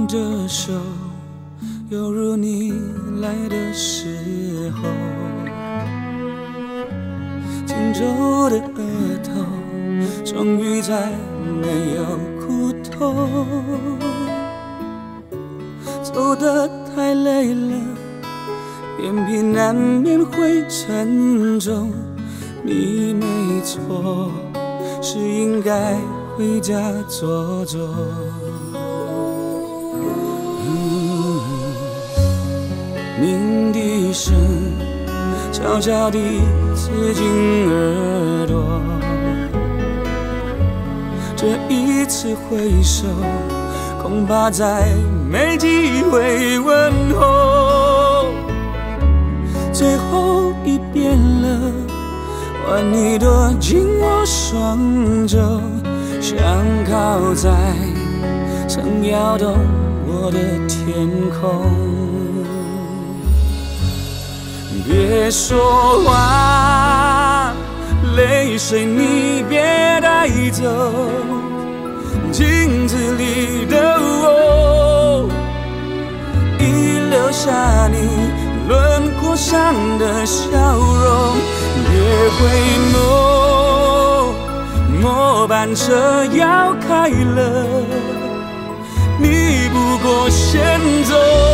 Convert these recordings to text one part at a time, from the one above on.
的手，犹如你来的时候，紧皱的额头，终于再没有苦痛。走得太累了，眼皮难免会沉重。你没错，是应该回家坐坐。鸣笛声悄悄地刺进耳朵，这一次挥手，恐怕再没机会问候。最后一遍了，换你躲进我双肘，想靠在曾摇动我的天空。别说话，泪水你别带走，镜子里的我，已留下你轮廓上的笑容。别回眸，末班车要开了，你不过先走，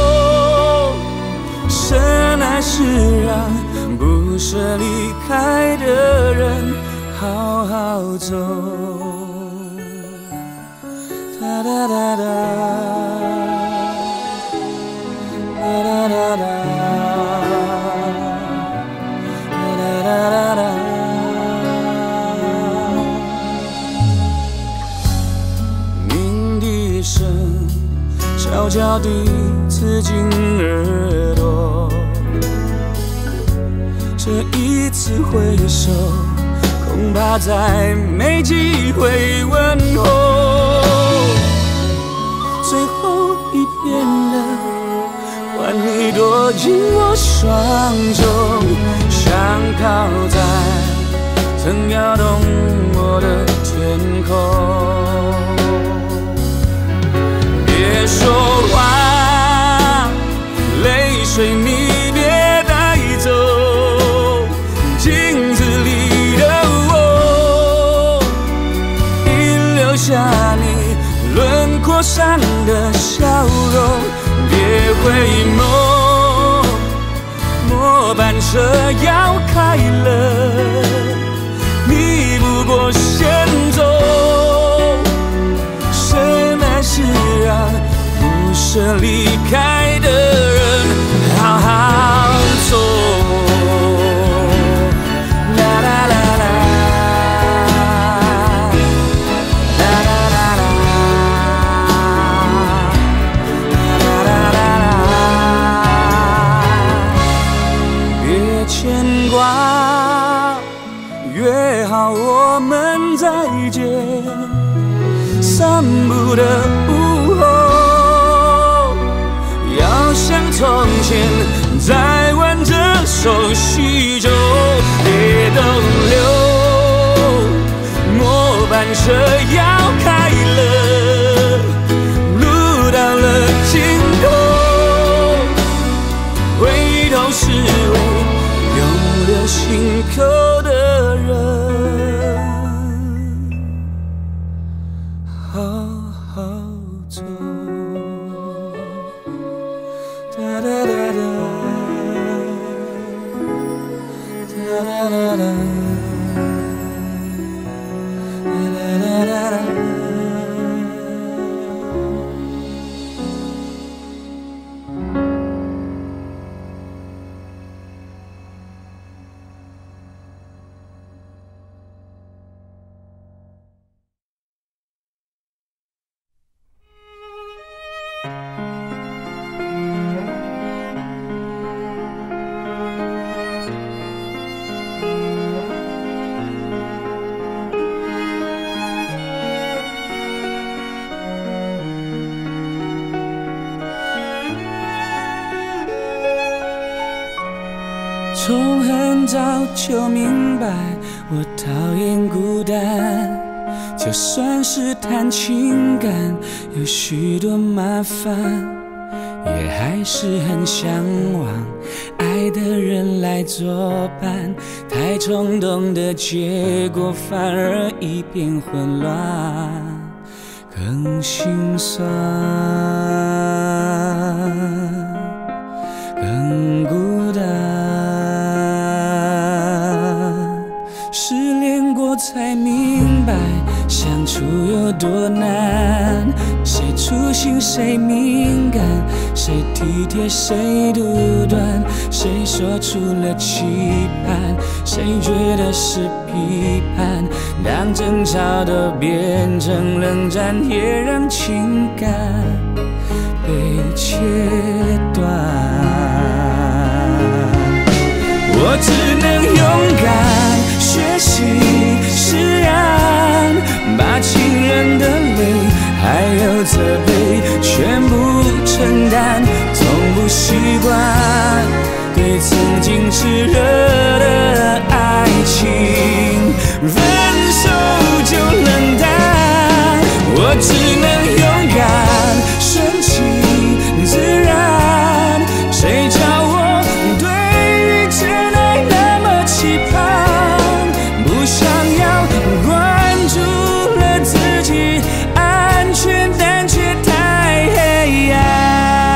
深爱是让不舍离开的人好好走。哒哒哒哒，哒哒哒哒，哒哒哒哒。鸣笛声悄悄地刺进耳朵，这一次挥手，恐怕再没机会问候。最后一遍了，换你躲进我双手，想靠在曾摇动我的天空。别说话，泪水你别带走，镜子里的我，已留下你轮廓上的笑容。别回眸，末班车要开了，你不过先走，深爱是让不舍离开的人好好走。啦啦啦啦，啦啦啦啦，啦啦啦啦。别牵挂，约好我们再见。散步的午后，要像从前再挽着手叙旧。别逗留，末班车要开了，路到了尽头，回头是为永留心口的人好好走。哒哒哒哒，哒哒哒哒，哒哒哒哒。从很早就明白，我讨厌孤单， 就算是谈情感有许多麻烦，也还是很向往爱的人来作伴。太冲动的结果反而一片混乱，更心酸，更孤单。失恋过才明白相处有多难，谁粗心谁敏感，谁体贴谁独断，谁说出了期盼，谁觉得是批判。当争吵都变成冷战，也让情感被切断。我只能勇敢学习释然，把情人的泪还有责备全部承担，从不习惯对曾经炽热的爱情分手就冷淡。我只能勇敢顺其自然，谁叫我对于真爱那么期盼，不想要关注了自己安全，但却太黑暗。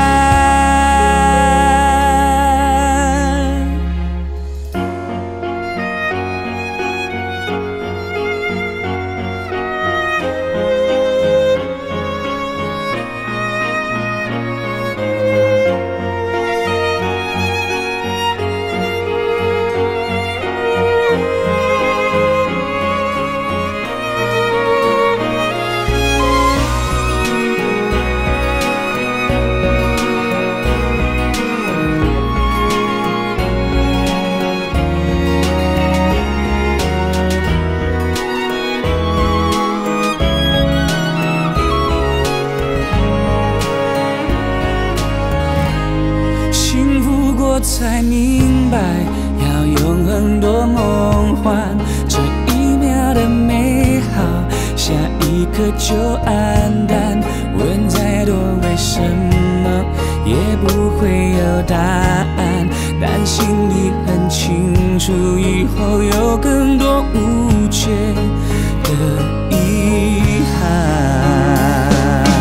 才明白要永恒多梦幻，这一秒的美好下一刻就黯淡。问再多为什么也不会有答案，但心里很清楚以后有更多无解的遗憾。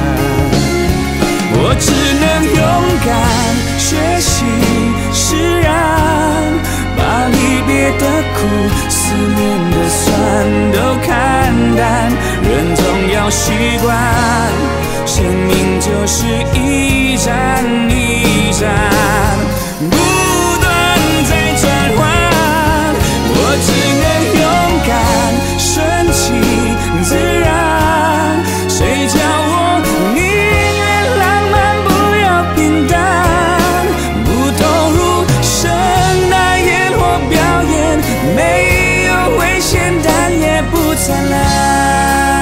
我只能勇敢学习释然，把离别的苦思念的酸都看淡。人总要习惯，生命就是一站一站不断在转换。我只能勇敢顺其自然，谁叫我宁愿浪漫不要平淡，不投入盛大烟火表演，没有危险但也不灿烂。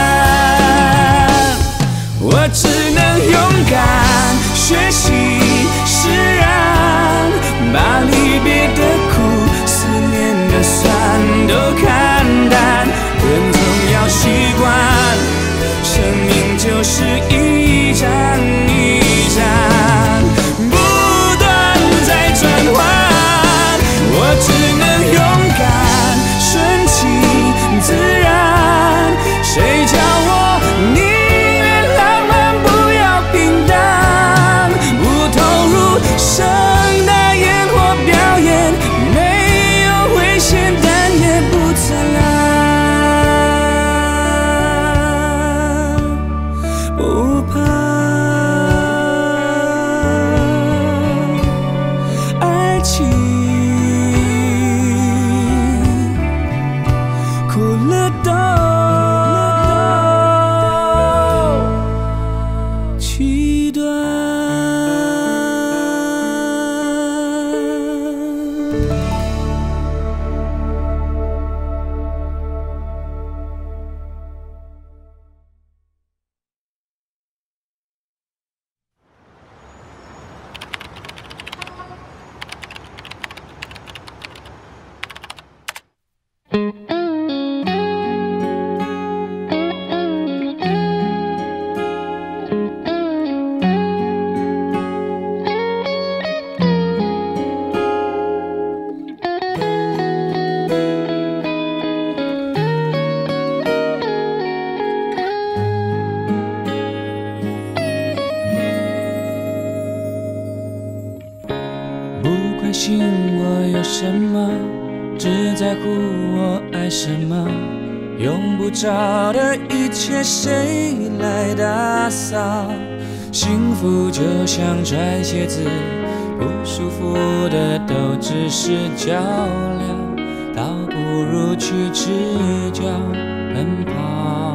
我只能勇敢学习释然，把离别的苦思念的酸都看淡。人总要习惯，生命就是一站一站不断在转换。我只能勇敢顺其自然，谁叫我宁愿浪漫不要平淡，不投入盛大烟火表演，没有危险但也不灿烂，不怕爱情苦了都期待。 在乎我爱什么？用不着的一切谁来打扫？幸福就像穿鞋子，不舒服的都只是较量，倒不如去赤脚奔跑。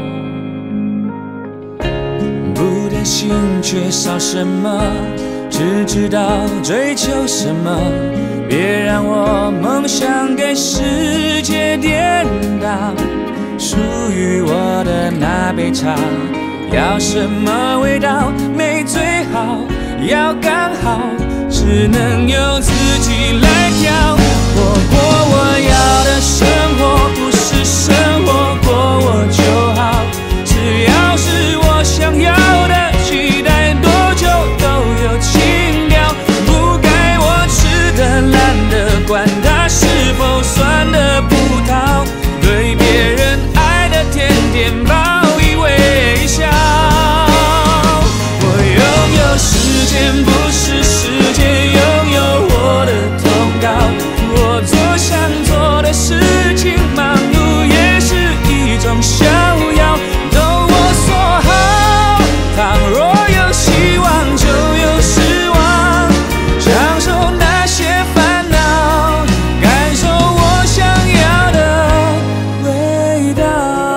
不担心缺少什么，只知道追求什么。别让我梦想给世界颠倒，属于我的那杯茶，要什么味道没最好，要刚好，只能由自己来挑。过我要的生活，不是生活过我就好，只要是我想要的，期待多久都有情调。不该我吃的烂的，管它是否酸的葡萄，对别人爱的甜甜报以微笑。我拥有时间，不是时间拥有我的通告。我做想做的事情，忙碌也是一种逍遥，都我所好。倘若有希望，就有失望，享受那些烦恼，感受我想要的味道。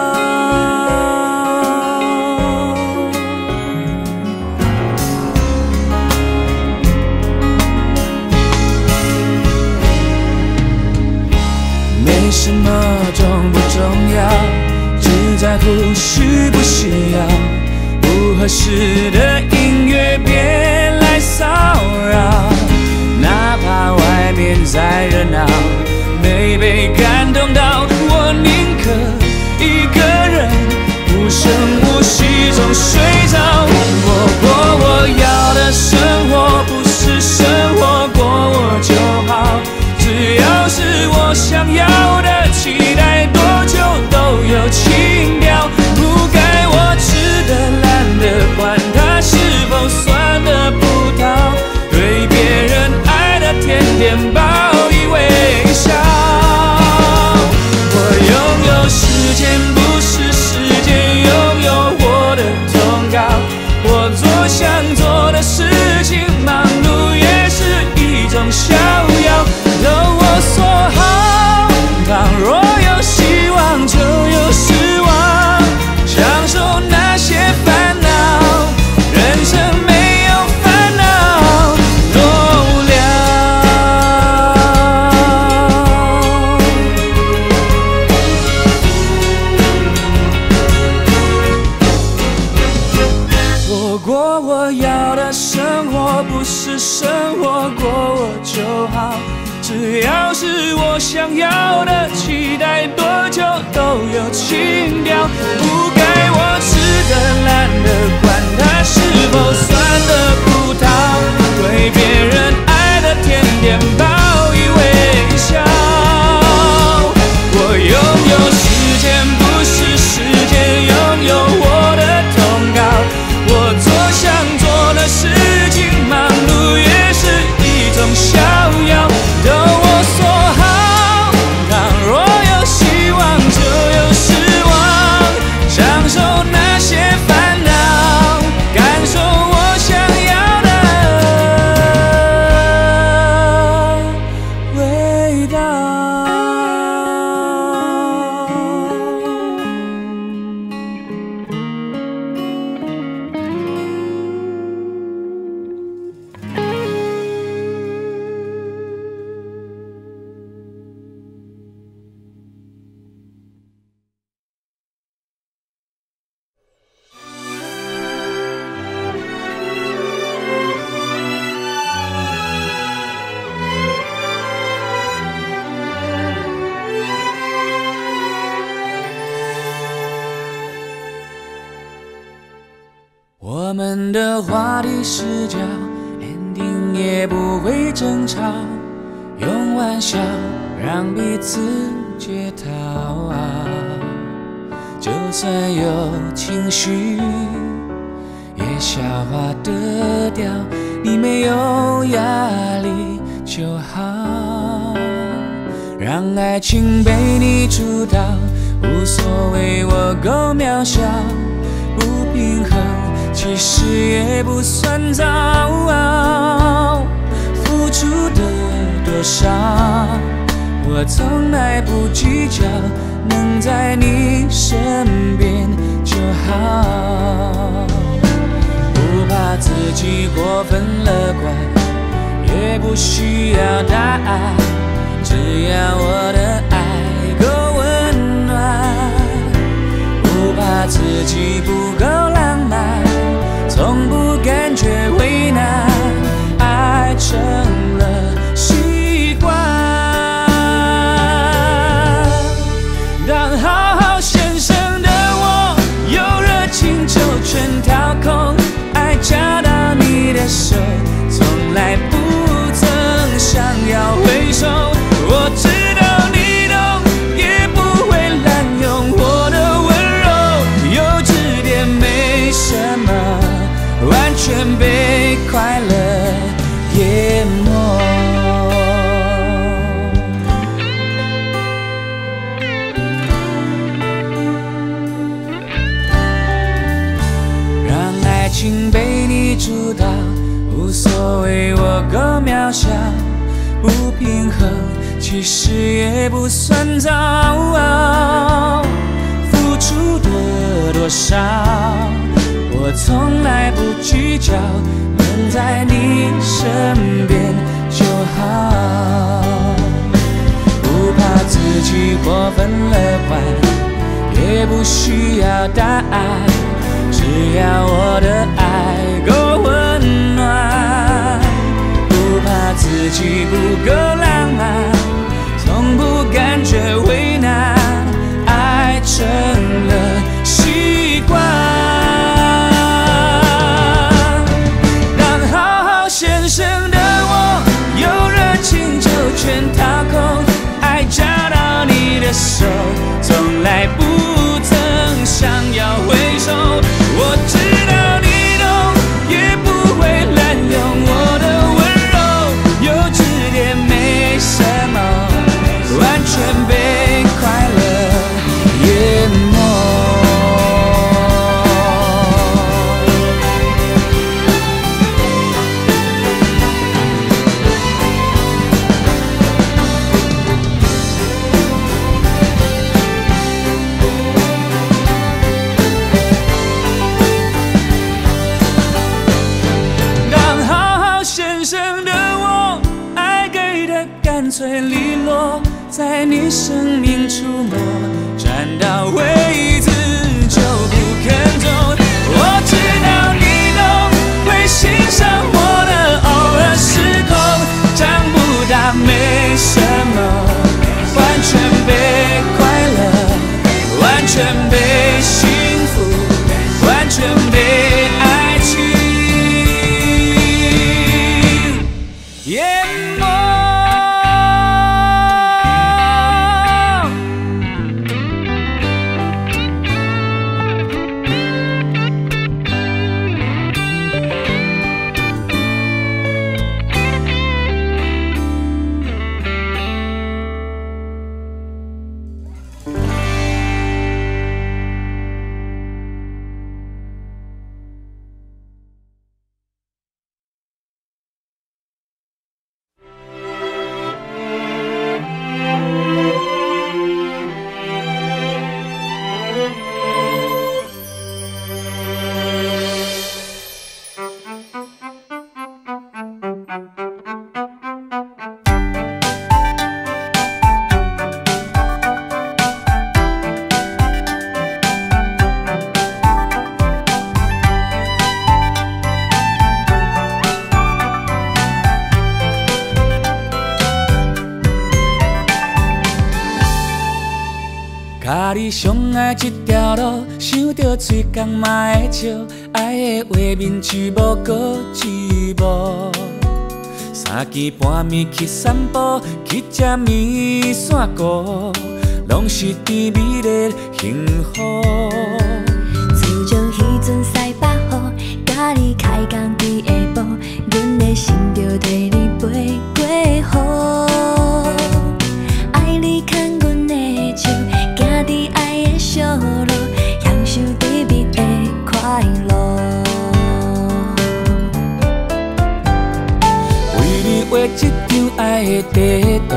没什么重不重要，只在乎需不需要。不合适的音乐别来骚扰，哪怕外面再热闹，没被感动到，我宁可一个人无声无息中睡着。我过我要的生活，不是生活过我就好，只要是我想要的，期待多久都有情调。不该我吃的烂的，管它是否酸的葡萄，对别人爱的甜甜报以微笑。我拥有时间，不是时间拥有我的通告。我做想做的事情，忙碌也是一种逍遥，都我所好。倘若有希望，就有失望，享受那些烦恼，人生没有烦恼多无聊。我过我要的生活，不是生活过我就好，只要是我想要的，期待多久都有情调。不该我吃的烂的，管它是否酸的葡萄，对别人爱的甜甜报以微笑。我拥有时间，不是时间拥有我的通告。我做想做的事情，忙碌也是一种逍遥，都我所好。倘若有希望，就有失望，享受那些烦恼，感受我想要的味道。我们的话题是叫 ending， 也不会争吵，用玩笑让彼此解套啊。就算有情绪，也消化得掉，你没有压力就好。让让爱情被你主导，无所谓我够渺小，不平衡其实也不算糟，付出的多少我从来不计较，能在你身边就好，不怕自己过分乐观，也不需要答案，只要我的爱够温暖，不怕自己不够浪漫，从不感觉为难，爱成了习惯。当好好先生的我，有热情就全掏空，爱夹到你的手，从来不曾想要回首。我知道你懂，也不会滥用我的温柔，幼稚点没什么，完全被快乐淹没。让爱情被你主导，无所谓我够渺小，不平衡其实也不算糟，付出的多少我从来不计较，能在你身边就好，不怕自己过分乐观，也不需要答案，只要我的爱够温暖，不怕自己不够浪漫，从不感觉为难，爱成了习惯。当好好先生的我，有热情就全掏空，爱夹到你的手，从来不曾想要回首。我知道你懂，也不会滥用我的温柔，幼稚点没什么，完全被快乐淹没。当好好先生的我，爱给的干脆利落，在你生命出没，站到位置就不肯走。我知道你懂，会欣赏我的偶尔失控，长不大没什么，完全被快乐，完全被幸福，完全被爱情淹没。甲你相爱这条路，想着嘴角嘛会笑，爱的画面一幕搁一幕。3更半暝去散步，去吃面线糊，拢是甜美的幸福。 自从迄阵西北雨，甲你开工伫下晡，阮的心就替你飞过雨。爱你爱的地图，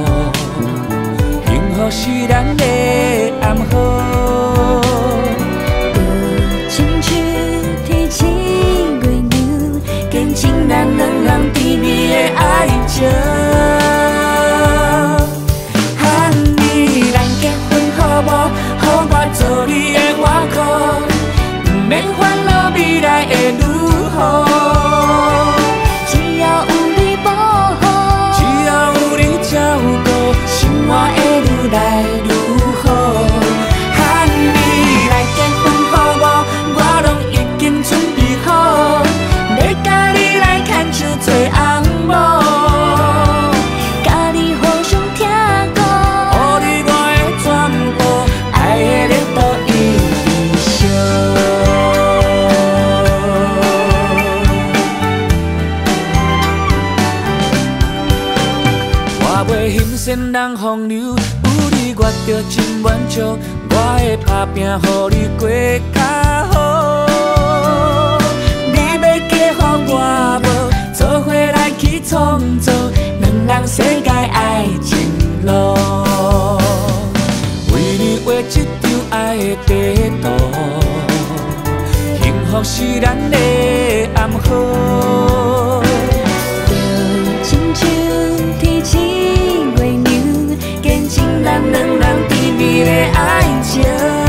幸福是咱的暗号。 亲像天星月亮，见证咱两人甜蜜的爱情。喊你，咱结婚好无？予我做你的外裤，不免烦恼未来会如何。只要有你保护， 只要有你照顾，生活会愈来愈好。喊你来结婚好无？我拢已经准备好，要甲你来牵手做红某。 甲你互相听歌， 予你我的全部，爱的热度一直烧。我袂欣羡人风流，有你我着真满足。我会打拼，予你过较好。你要嫁予我无？做伙来去创造两人世界爱情路。为你画一张爱的地图，幸福是咱的暗号。 就亲像天星月亮，见证咱两人甜蜜的爱情。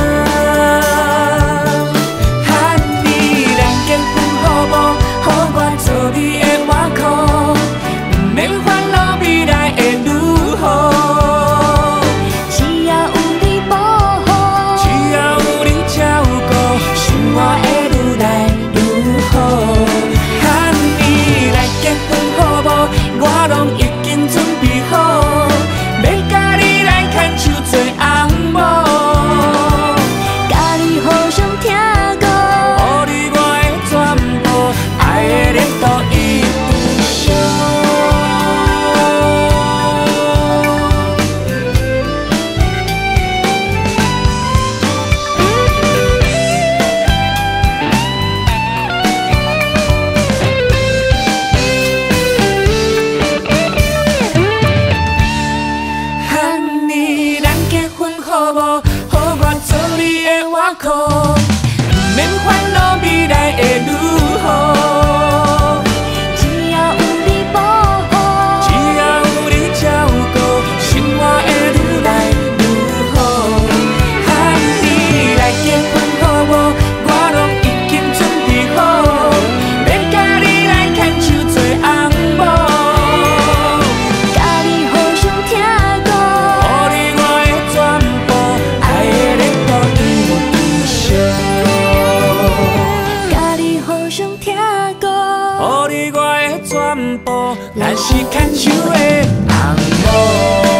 喊你，咱结婚好无？予我做你的外裤，不免烦恼未来会如何。只要有你保护， 只要有你照顾，生活会愈来愈好。喊你来结婚好无？我拢已经准备好，要甲你来牵手做红某。 甲你互相听歌， 予你我的全部，爱的热度一直烧。喊你，咱结婚好无？予我做你的外裤，不免烦恼未来会如何。 只要有你保护， 只要有你照顾，生活会愈来愈好。喊你来结婚好无？我拢已经准备好，要甲你来牵手做红某。 甲你互相听歌， 予你我的全部，爱的热度一直烧。 甲你互相听歌， 予你我的全部，咱是牵手的红某。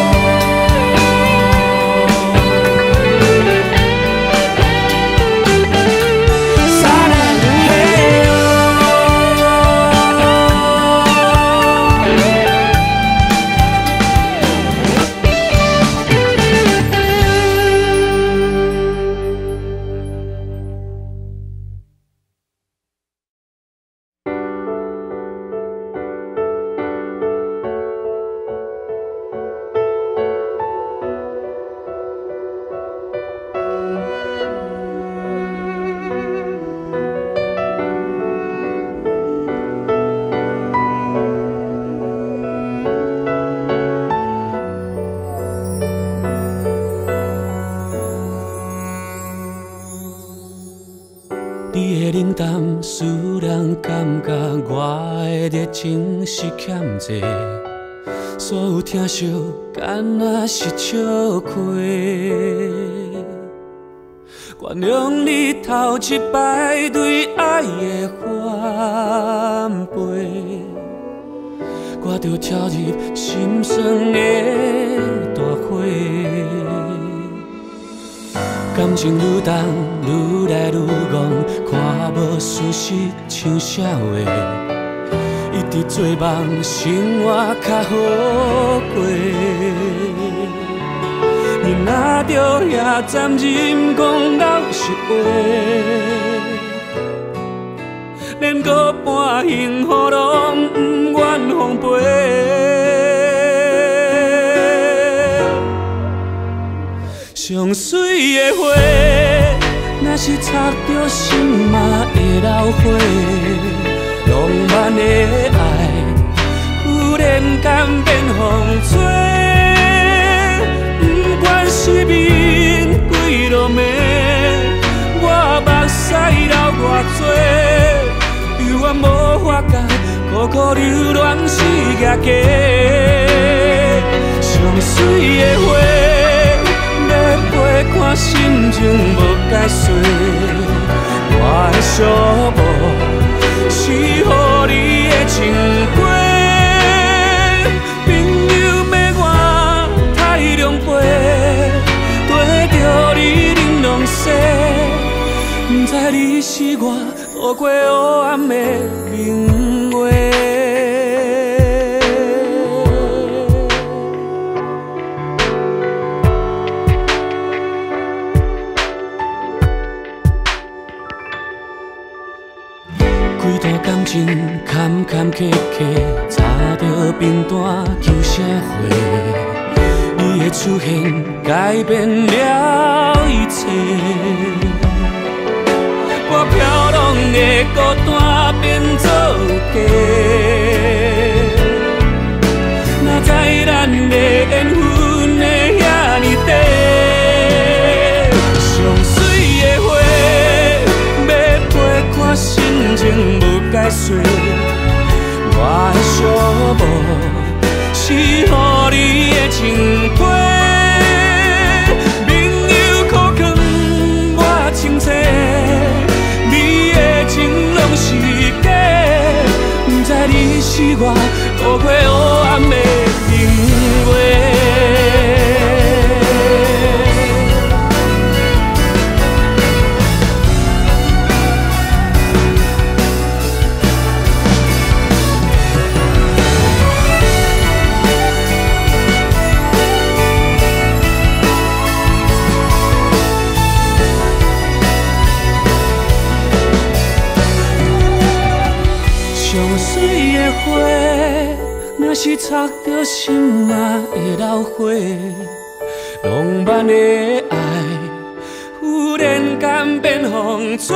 你的冷淡，使人感觉我的热情是欠债，所有疼惜敢若是笑亏。原谅你头一摆对爱的反背，我着跳入心酸的大火。感情愈重，愈来愈戆，看无事实像笑话。一直做梦，生活较好过。你若着遐残忍讲老实话，连个半幸福拢不愿奉陪。 上水的花，若是插着心嘛会流花。浪漫的爱，忽然间变风吹。不管是面几落暝，我目屎流偌多，犹原无法甲苦苦流浪是假假。上水的花，要陪看心情无解说。我的寂寞是予你的情花，朋友要我太狼狽，跟着你玲珑西，不知你是我度过黑暗的明月。几段感情坎坎坷坷，插着冰单求啥货？你的出现改变了一切，我飘浪的孤单变作假。哪知咱的缘分会遐尼短？上水的花，要陪看心情无解说。我的寂寞是予你的情花，朋友苦劝我清醒，你的情拢是假，不知你是我度过黑暗的明月。上水的花，若是插着心嘛会流花。浪漫的爱，忽然间变风吹。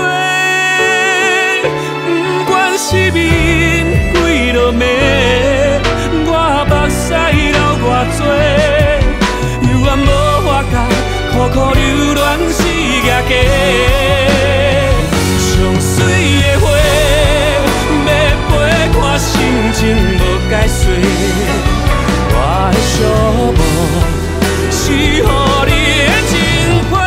不管是面几落暝，我目屎流偌多，犹原无法甲苦苦流浪是假假。上水的花，看心情无解说，我的寂寞是予你的情花，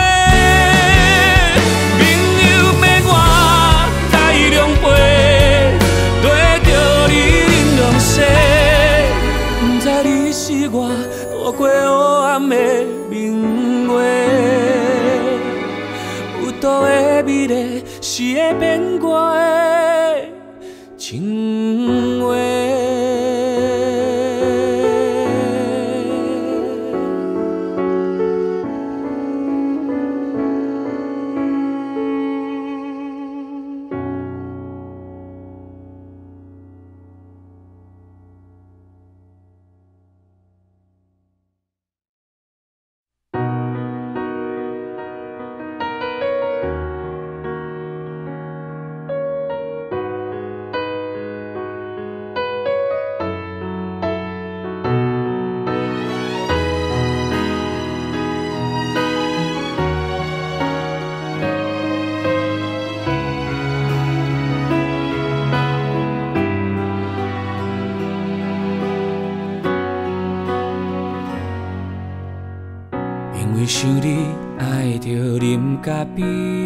朋友要我太狼狽，跟着你玲珑西，不知你是我度过黑暗的明月，有道的美丽是会变卦的情话。因为想你爱着啉咖啡，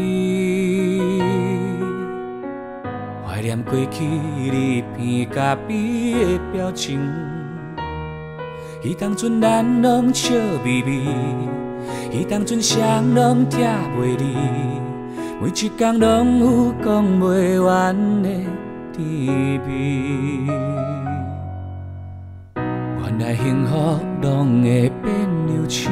怀念过去你片咖啡的表情。迄当阵咱拢笑眯眯，迄当阵谁拢疼袂离，每一天拢有讲袂完的甜蜜。原来幸福拢会变流星。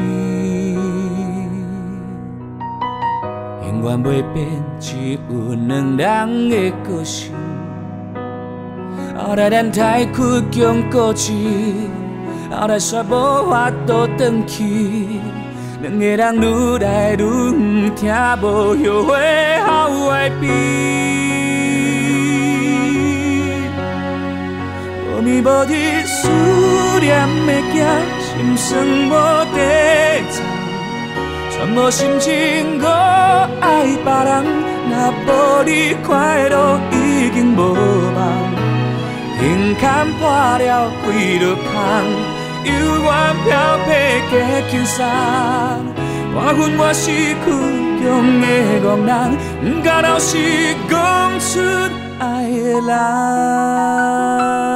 永远袂变，只有两人的个性。后来咱太倔强固执，后来煞无法度转去。 两个人愈来愈毋听，无后悔后爱比。无眠无日思念的行，心酸无地藏，全无心情搁爱别人。若无你，快乐已经无望。情牵破了几落空，犹原飘泊加轻松。半分我失去中的憨人，不敢老实讲出爱的人。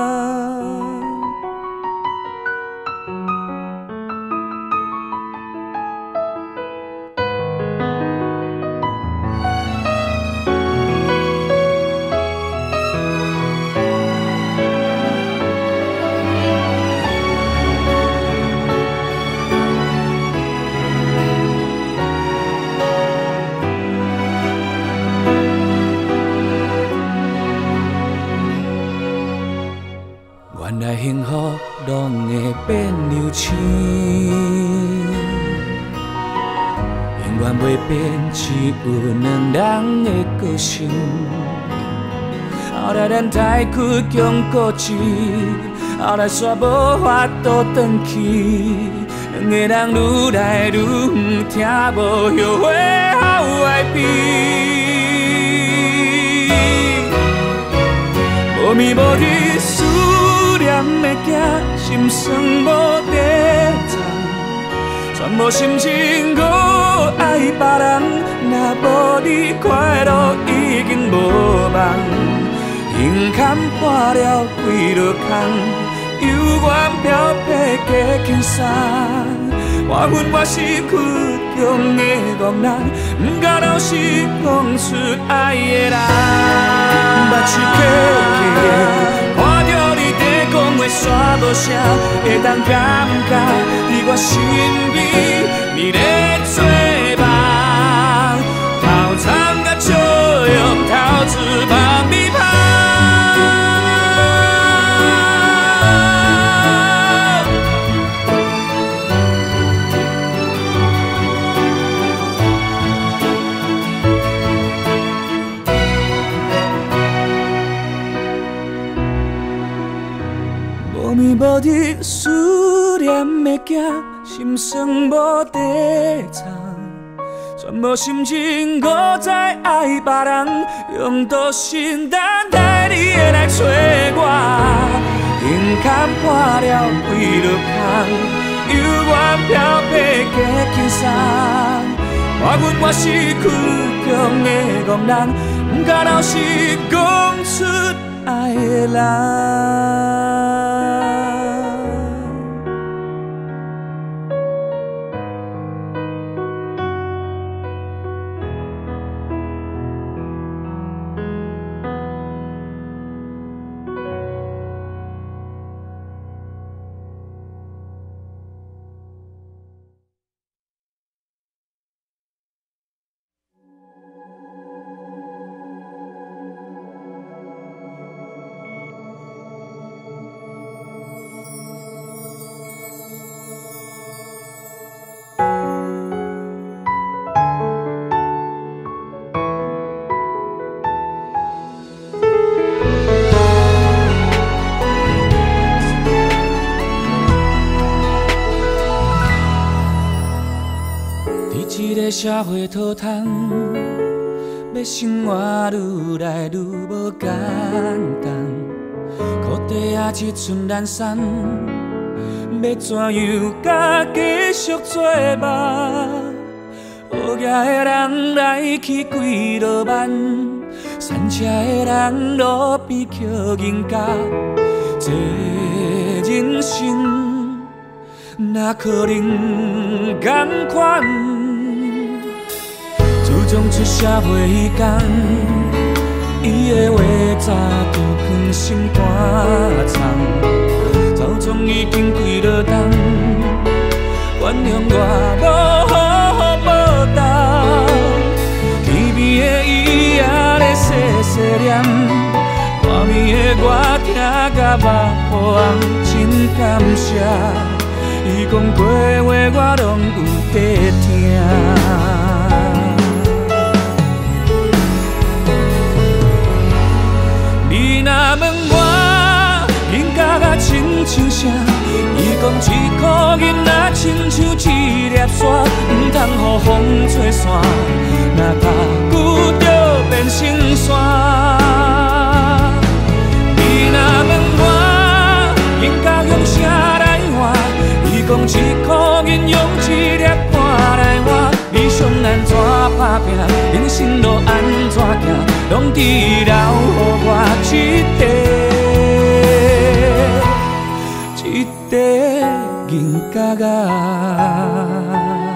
原来幸福拢会变流星，永远袂变，只有两人的个性。后来咱太倔强固执，后来煞无法度转去，两个人愈来愈毋听，无后悔后爱比。无眠无日思念的行，心酸无地藏，全无心情搁爱别人。若无你，快乐已经无望。情牵破了几落空，犹原飘泊加轻松。我恨我失去中的憨人，不敢老实讲出爱的人。目睭起起，看着你在讲话煞无声，会当感觉伫我身边，你咧做梦，偷藏甲笑容，偷自放你旁。无眠无日思念的行，心酸无地藏，全无心情搁再爱别人，用独身等待你的来找我。情牵破了几落空，犹原飘泊加轻松。我恨我失去中的憨人，不敢老实讲出爱的人。社会讨汤，要生活愈来愈无简单。裤底仔一寸烂衫，要怎样甲继续做梦？学业的人来去几落万，散车的人路边捡银角，这人生哪可能同款？自从出社会迄天，伊的话早就藏心肝藏，早从已经几落冬，原谅我无好好报答。天边的伊也咧细细念，外面的我听甲目眶红，真感谢。伊讲过的话我拢有得听。你若问我应该啊亲像啥？伊讲一颗银仔亲像一粒沙，唔通予风吹散，若甲久就变成山。你若问我应该用啥来换？伊讲一颗银用一粒汗来换。理想安怎打拼，人生路安怎行，拢只留予我一块银角仔。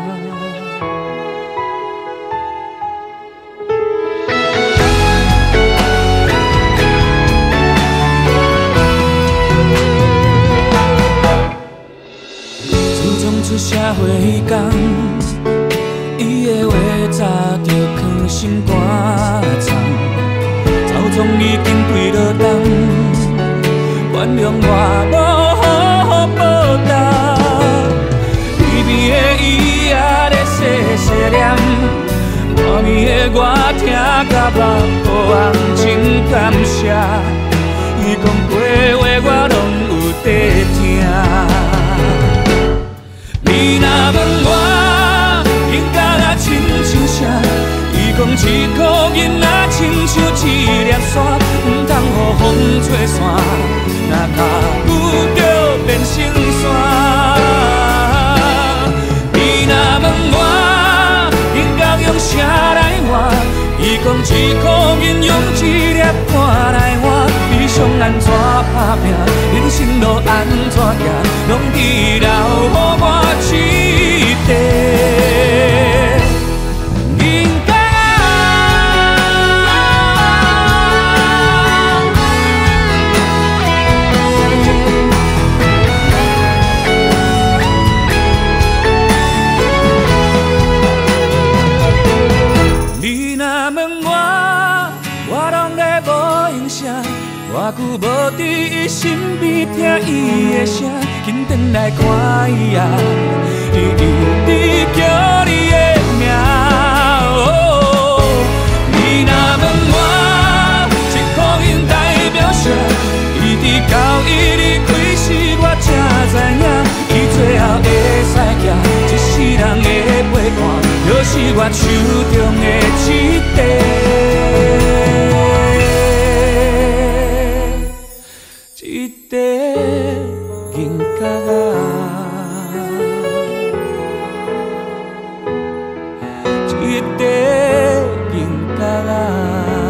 自从出社会后，伊的话早就藏心肝藏，走总已经几落冬，原谅我无好报答。离别的伊也在细细念，外面的我听甲目眶红，真感谢。伊讲过话我拢有在听。你若问我应该啊亲像啥？伊讲一颗银仔亲像一粒沙，唔通予风吹散，若甲久就变成山。你若问我应该用啥来换？伊讲一颗银用一粒汗来换。理想安怎打拼，人生路安怎行，拢只留予我一块银角仔。你若问我拢在无影响。偌久无伫伊身边听伊的声，紧转来看伊啊，伊又伫叫你的名。你若问我一颗银代表啥？伊伫交易里开始我才知影，伊最后会使行一世人的陪伴，就是我手中的一块。一块银角仔，一块银角仔。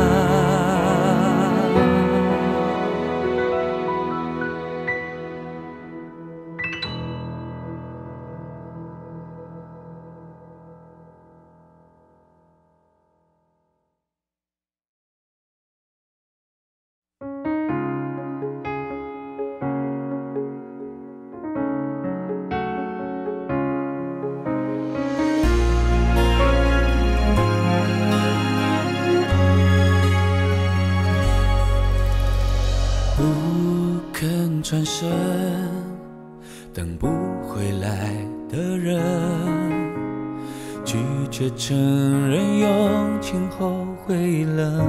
转身，等不回来的人，拒绝承认用情后会冷，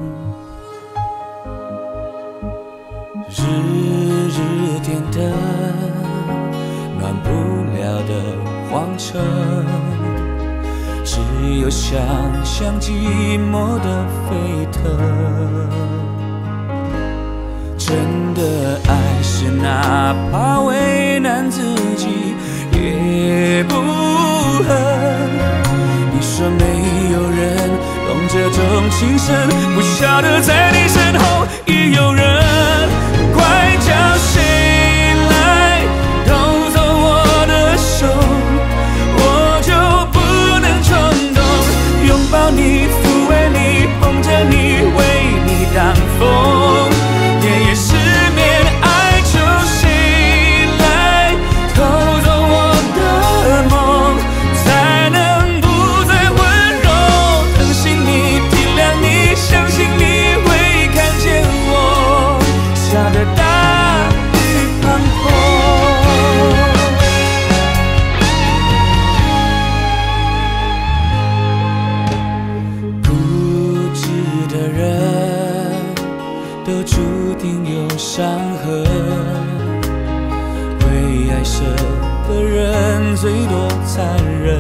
日日点灯，暖不了的荒城，只有想象寂寞的沸腾。真的爱是哪怕为难自己也不恨。你说没有人懂这种情深，不晓得在你身后也有人。快叫谁来偷走我的手，我就不能冲动，拥抱你，抚慰你，捧着你，为你挡风。夜夜失眠，哀求谁来偷走我的梦，才能不再温柔，疼惜你，体谅你，相信你会看见我。 定有伤痕。为爱舍的人最多残忍。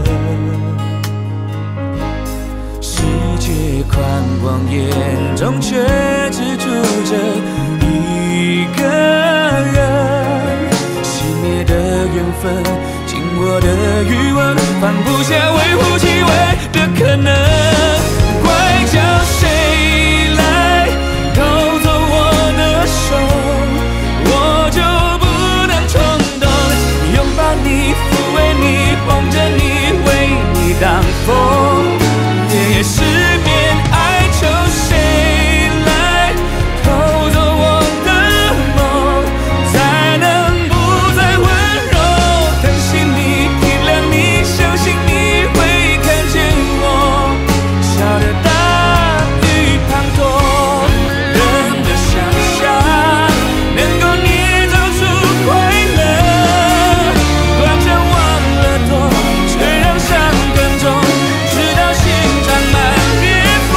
世界宽广，眼中却只住着一个人。熄灭的缘分，紧握的余温，放不下微乎其微的可能。怪叫谁来偷走我的手，我就不能冲动。拥抱你，抚慰你，捧着你，为你挡风。夜夜失眠，哀求谁来偷走我的梦，才能不再温柔。疼惜你，体谅你，相信你会看见我笑得大雨滂沱。人的想象能够捏造出快乐，短暂忘了痛，却让伤更重，直到心长满裂缝。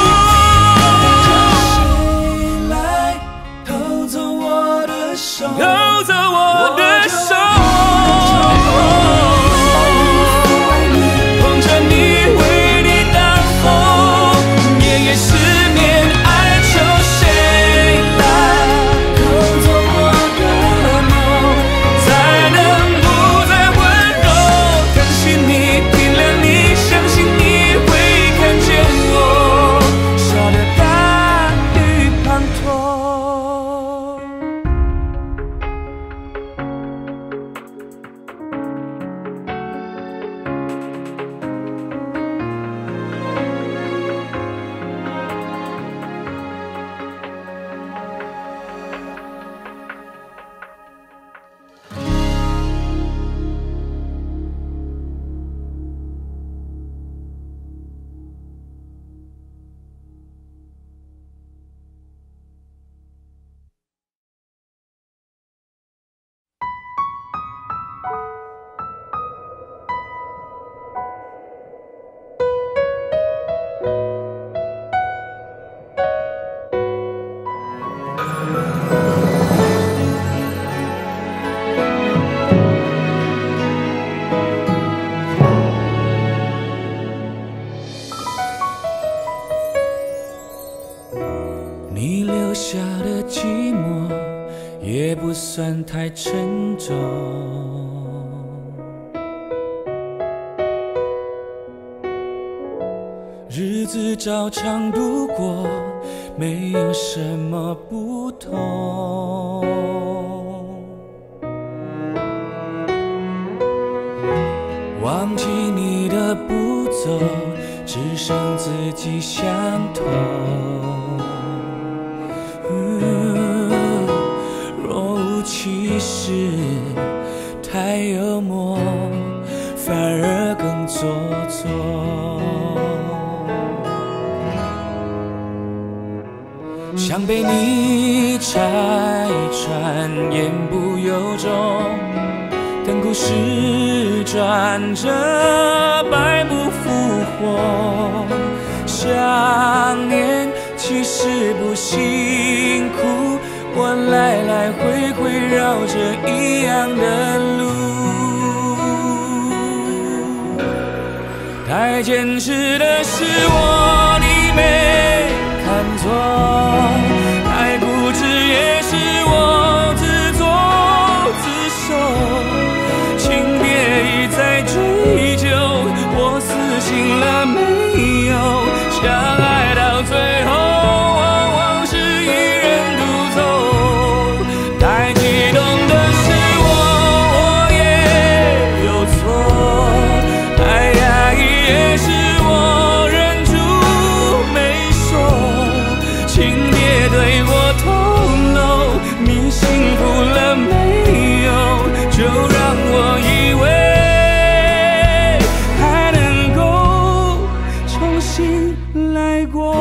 谁来偷走我的手，偷走我的手，捧着你，为你挡风。夜夜失眠，哀求谁来偷走我的梦，才能不再温柔。疼惜你，体谅你，相信你会看见我笑得大雨滂沱。你留下的寂寞也不算太沉重，日子照常度过，没有什么不同。忘记你的步骤，只剩自己相同。若无其事，太幽默，反而更做作。想被你拆穿，言不由衷。等故事转折，败不复活。想念其实不辛苦，我来来回回绕着一样的路。太坚持的是我，你没看错；太固执也是我自作自受。情别一再追究，我死心了没有？相爱到最后，往往是一人独走。太激动的是我也有错；太压抑也是我忍住没说。情别对我透露，你幸福了没有？就让我以为还能够重新来过。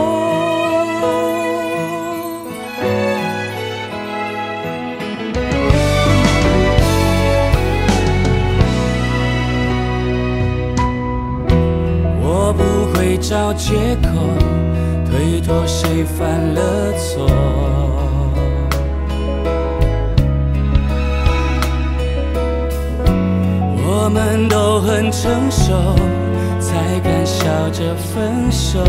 我不会找借口推脱谁犯了错。 我们都很成熟，才敢笑着分手。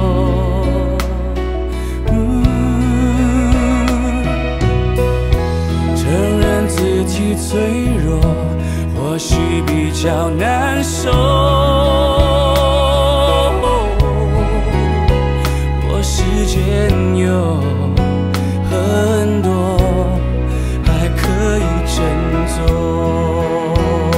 承认自己脆弱，或许比较难受。我时间有很多，还可以振作。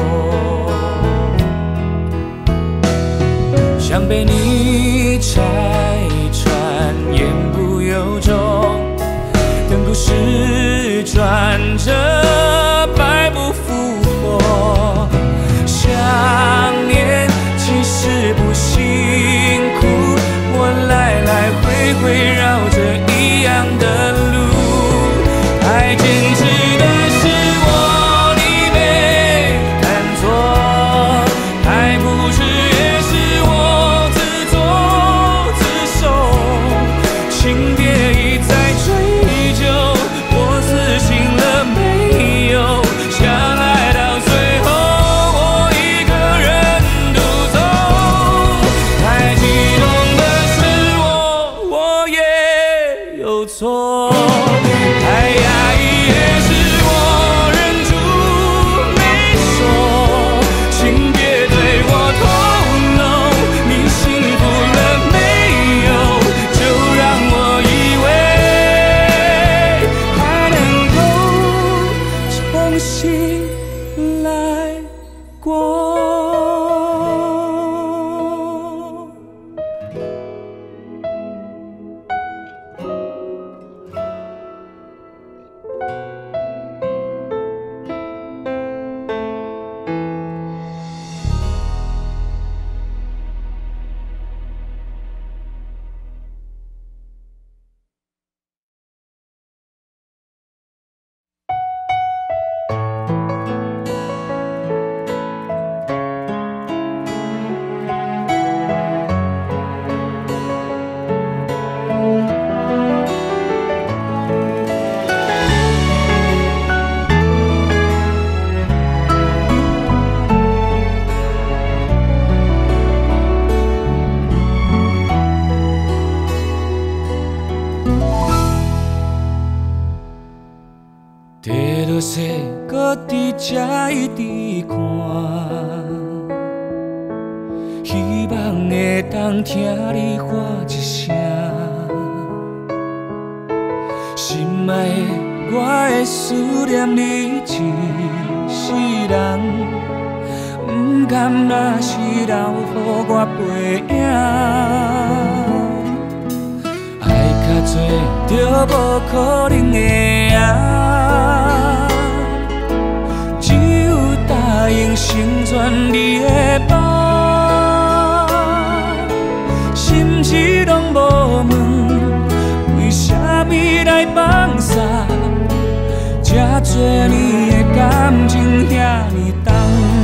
想被你拆穿，言不由衷，等故事转折，败不复活。想念其实不辛苦，我来来回回绕着一样的路，太坚持的是我，你没看错，太朴实也是我自作自受，请别一再追究，我死心了没有？想来到最后，我一个人独走，太激动的是我也有错，太压抑也是我忍住没说，请别对我透露你幸福了没有，就让我以为还能够重新来过。地落雪，搁伫这一直看，希望会当听你喊一声，心爱的，我会思念你一世人，不甘若是留予我背影，爱较多就无可能会啊，只有答应成全你的梦，心事拢无问，为啥物来放下？这多年的感情遐尼重，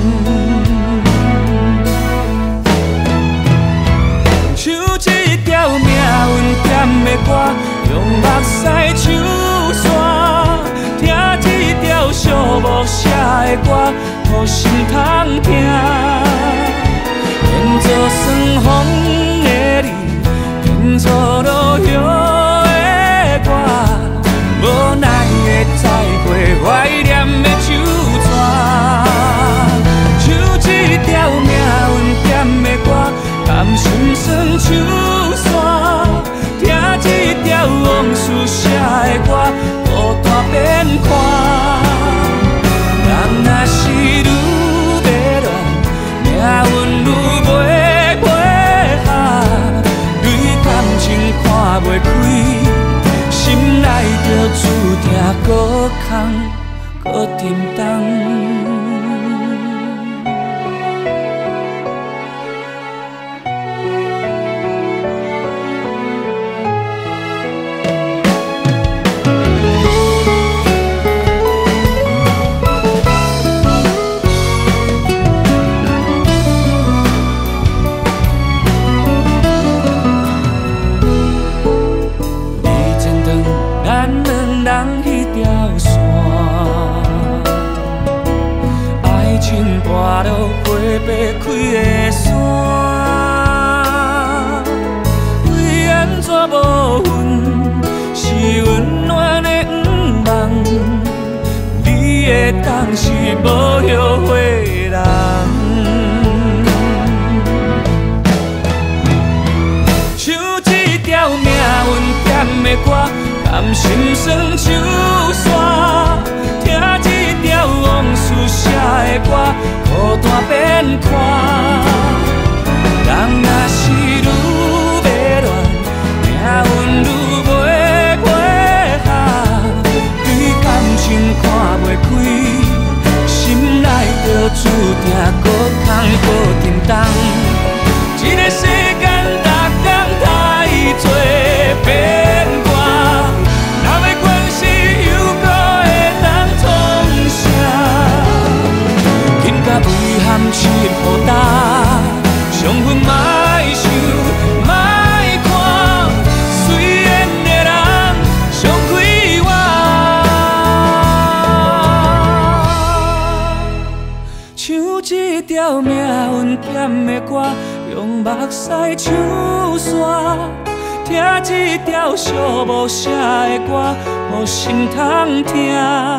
像一条命运点的歌，用目屎唱线，听这条寂寞写的歌，互心通听。变作酸风的你，变作落叶的我，无奈的再会，怀念的手纸，像这条命运点的歌，甘心酸唱线，听这条往事写的歌，孤单变看。人若是愈迷乱，命运愈袂陪。 人是无后悔人。唱一条命运点的歌，甘心酸手线，听一条往事写的歌，孤单变看。人若是愈迷乱，命运愈袂过下，对感情看袂开，心内就注定搁空无沉重。这个世间，逐天太多变卦，若要关系犹搁会当创啥？紧甲遗憾切互担，伤痕莫想，莫看，随缘的人上快活。唱一条命运点的歌，用目屎唱线，听一条寂寞写的歌，予心通听。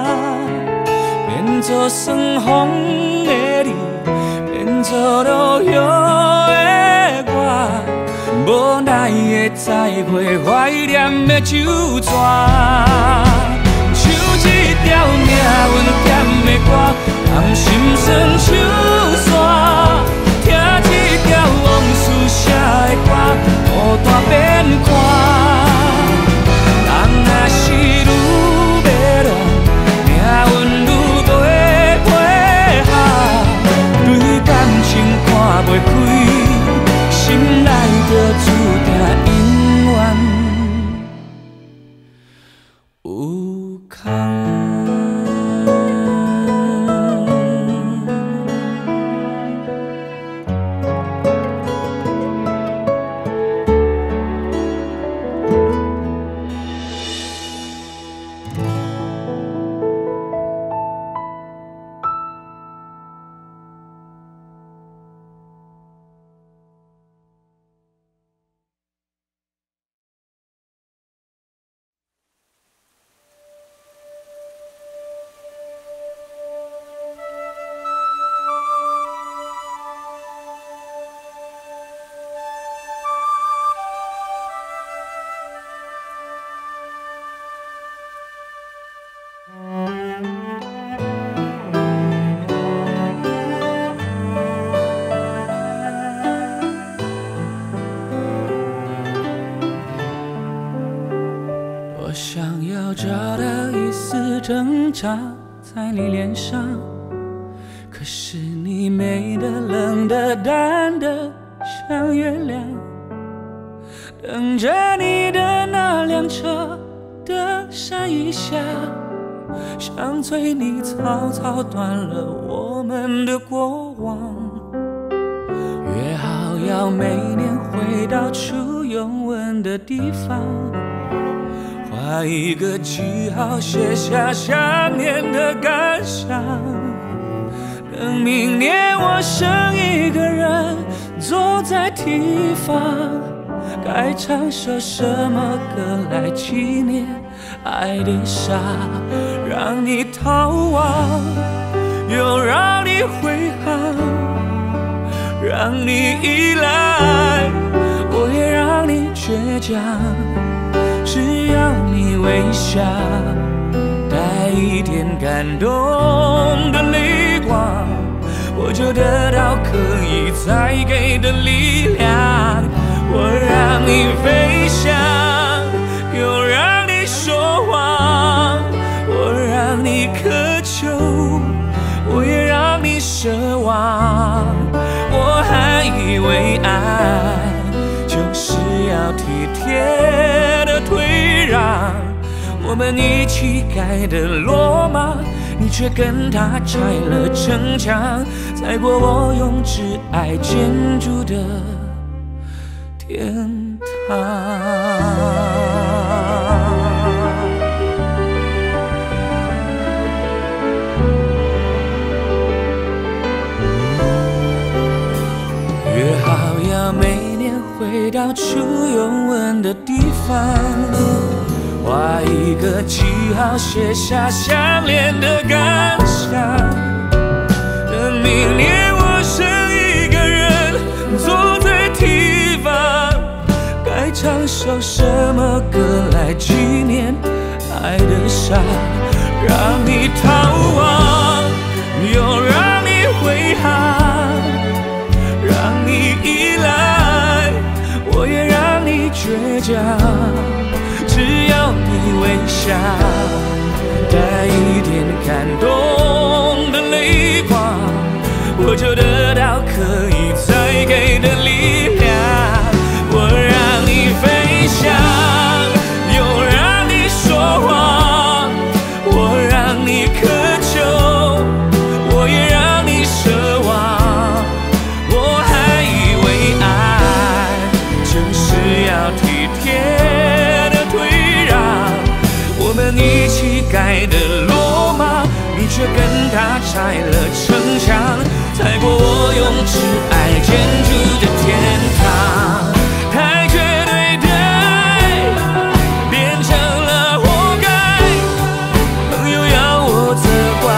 变作酸风的你，变作落叶的我，无奈的再会怀念的酒泉。唱一条命运点的歌，甘心酸手线，听一条往事写的歌，孤单变看。人若是愈迷乱，命运愈袂过下，对感情看袂开，心内就注定永远有空。我想要找到一丝挣扎在你脸上，可是你美的、冷的、淡的像月亮。等着你的那辆车的闪一下，想催你草草断了我们的过往。约好要每年回到初拥吻的地方，画一个记号，写下想念的感想。等明年我剩一个人坐在堤防，该唱首什么歌来纪念爱的傻？让你逃亡，又让你回航，让你依赖，我也让你倔强。只要你微笑，带一点感动的泪光，我就得到可以再给的力量。我让你飞翔，又让你说谎，我让你渴求，我也让你奢望。我还以为爱就是要体贴的退让，我们一起盖的罗马，你却跟他拆了城墙，踩过我用挚爱建筑的天堂。约好要每年回到初拥吻的地方， 画一个记号，写下相恋的感想。等明年我剩一个人坐在堤防，该唱首什么歌来纪念爱的伤？让你逃亡，又让你回航，让你依赖，我也让你倔强。只要你微笑，带一点感动的泪光，我就得到可以再给的力量。我让你飞翔，又让你说谎，我让你渴求，我也让你奢望。我还以为爱就是要体贴的退让，我们一起盖的罗马，你却跟他拆了城墙，踩过我用挚爱建筑的天堂。太绝对的爱变成了活该，朋友要我责怪，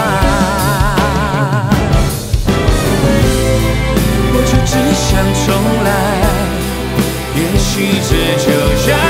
我就只想重来，练习着就将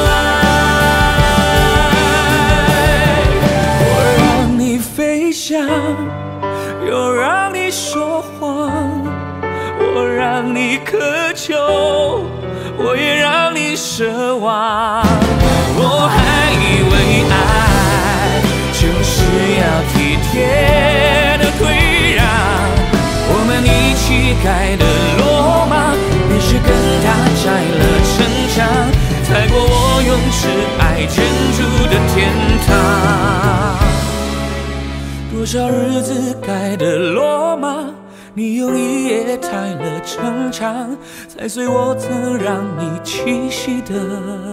爱。我让你飞翔，又让你说谎，我让你渴求，我也让你奢望。我还以为爱就是要体贴的退让，我们一起盖的罗马，你却跟他拆了城墙，踩过我用挚爱建筑的天堂。多少日子盖的罗马，你用一夜拆了城墙，踩碎我曾让你栖息的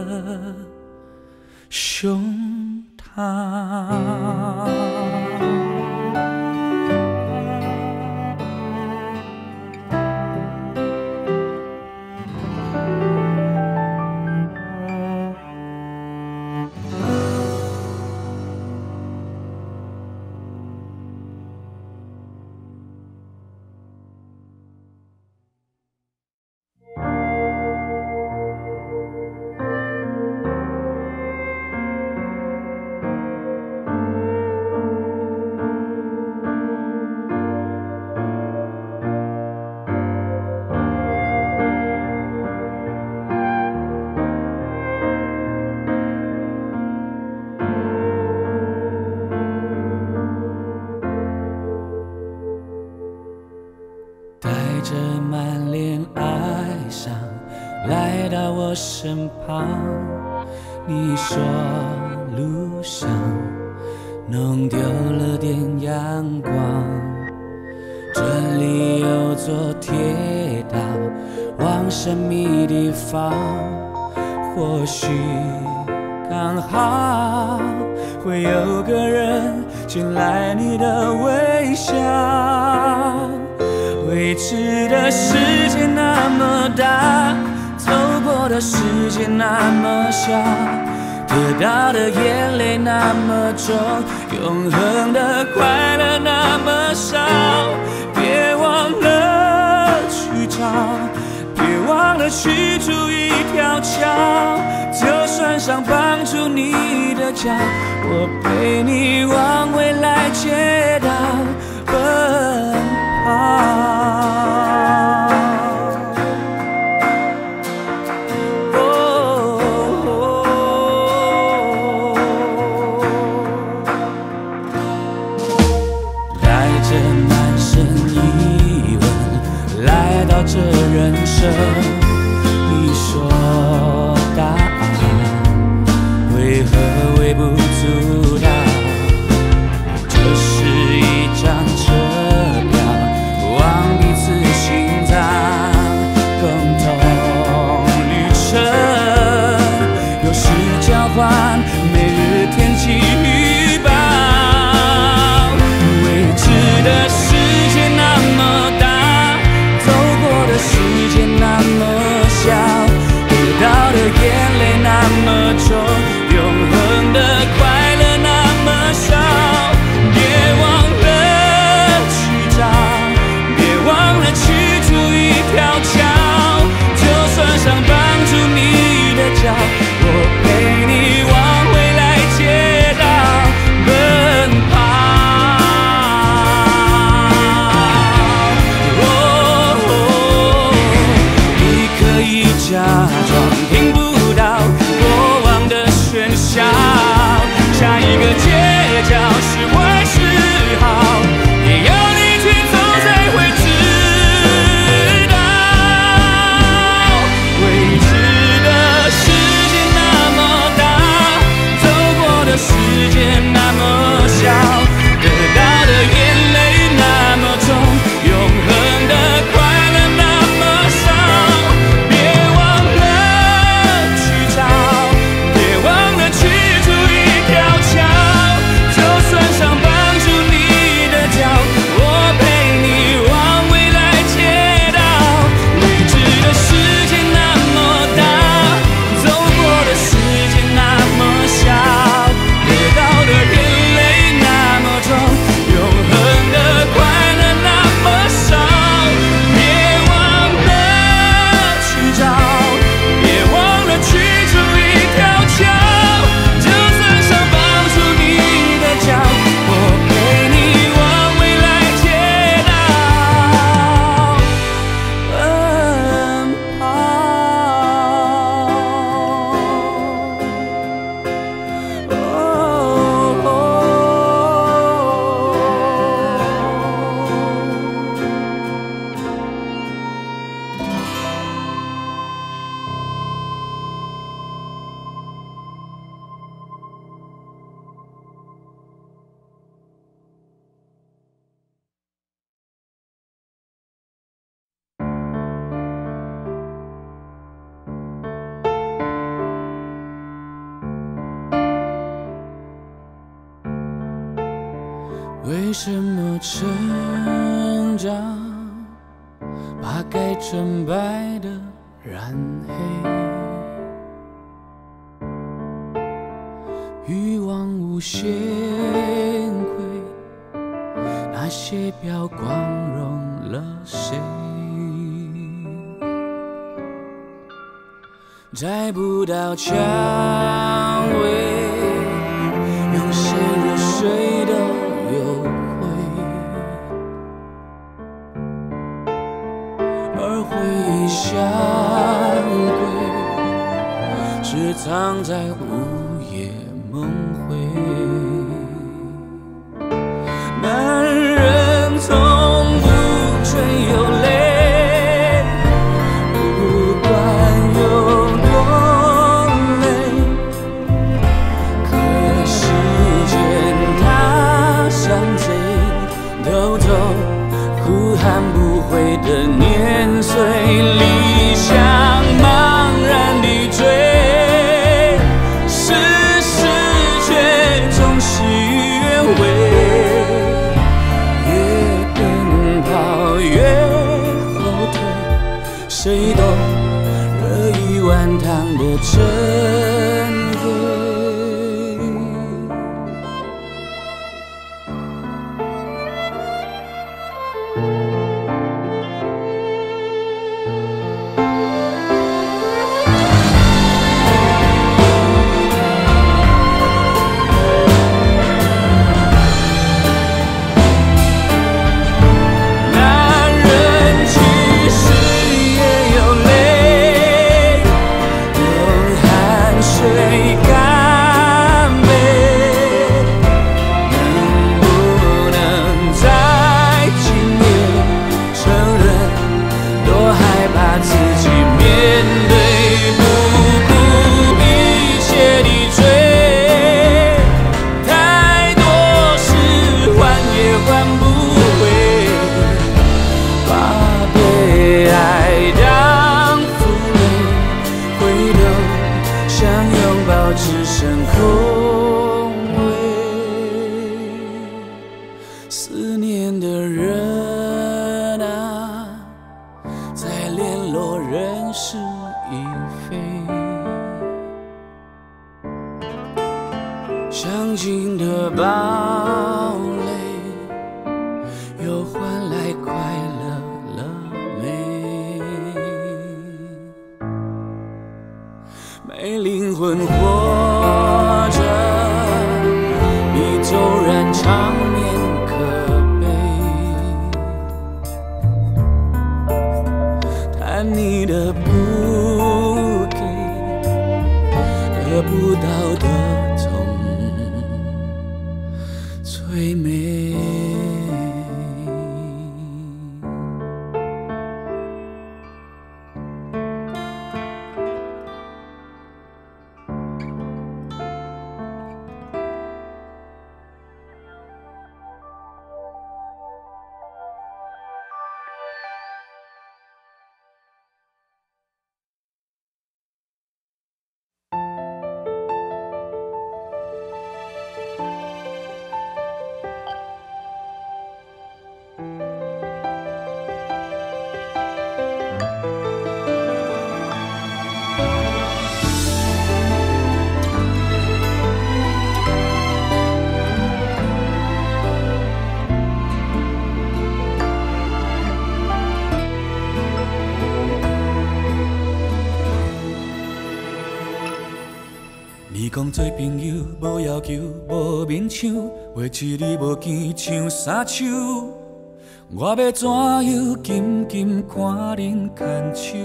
胸膛。带着满脸哀伤来到我身旁，你说路上弄丢了点阳光，这里有座铁道往神秘地方，或许刚好会有个人捡来你的微笑。未知的世界那么大，走过的时间那么小，得到的眼泪那么重，永恒的快乐那么少。别忘了去找，别忘了去筑一条桥，就算上绑住你的脚，我陪你往未来街道奔跑。这人生，你说答案为何微不足道？这是一张为什么成长把该纯白的染黑？欲望无限贵，那些表光荣了谁？摘不到蔷薇，用谁入睡都有悔，而回忆像鬼，只藏在午夜梦回。男人从不吹有泪，不管有多累，可时间它像贼，偷走哭喊不回的年岁，理想茫然地追，事实却总是越位。谁懂热一碗汤的珍贵？只剩空位，思念的人啊，再联络人事已非，相近的堡垒，又换来快乐了没？没灵魂活着，比骤然场面可悲。谈你的不给，得不到的总最美。你讲做朋友无要求，无勉强，话一字无见像三手。我要怎样紧紧看恁牵手？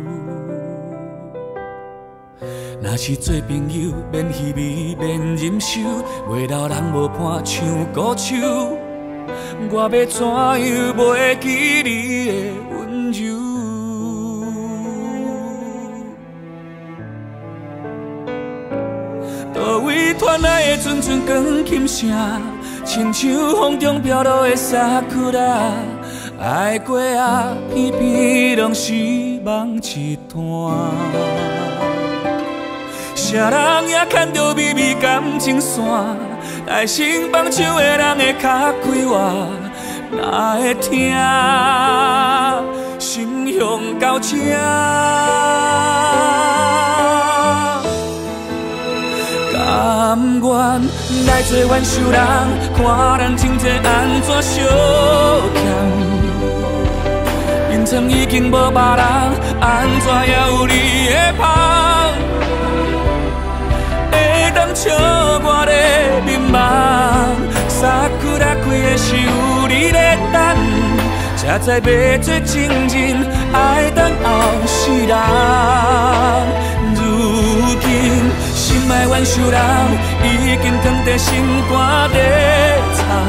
若是做朋友，免虚伪，免忍受，袂留人无伴像孤手。我要怎样袂记你的温柔？倒位传来的阵阵光琴声，亲像风中飘落的沙库拉，爱过啊，偏偏拢是梦一团。啥人也牵着秘密感情线， 爱心放手的人的脚开我，哪会听？心向到这。甘愿来做冤仇人，看咱情债安怎相欠。面前已经无别人，安怎还有你的香？会当笑我咧迷茫，傻久拉开的是有你咧等，才知要做情人，爱等后世人。如今心爱冤仇人，已经藏在心肝底藏。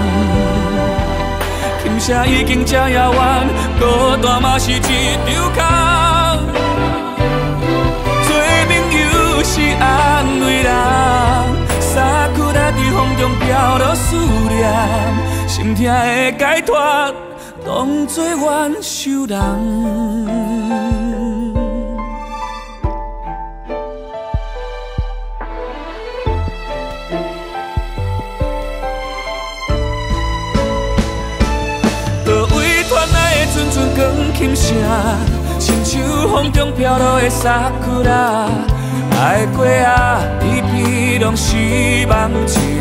今社已经这遥远，孤单嘛是一场空。做朋友是安慰人，衫裤在风中飘落思念，心痛的解脱，当作冤仇人。光轻声，亲像风中飘落的沙库拉，爱过啊，偏偏拢失望一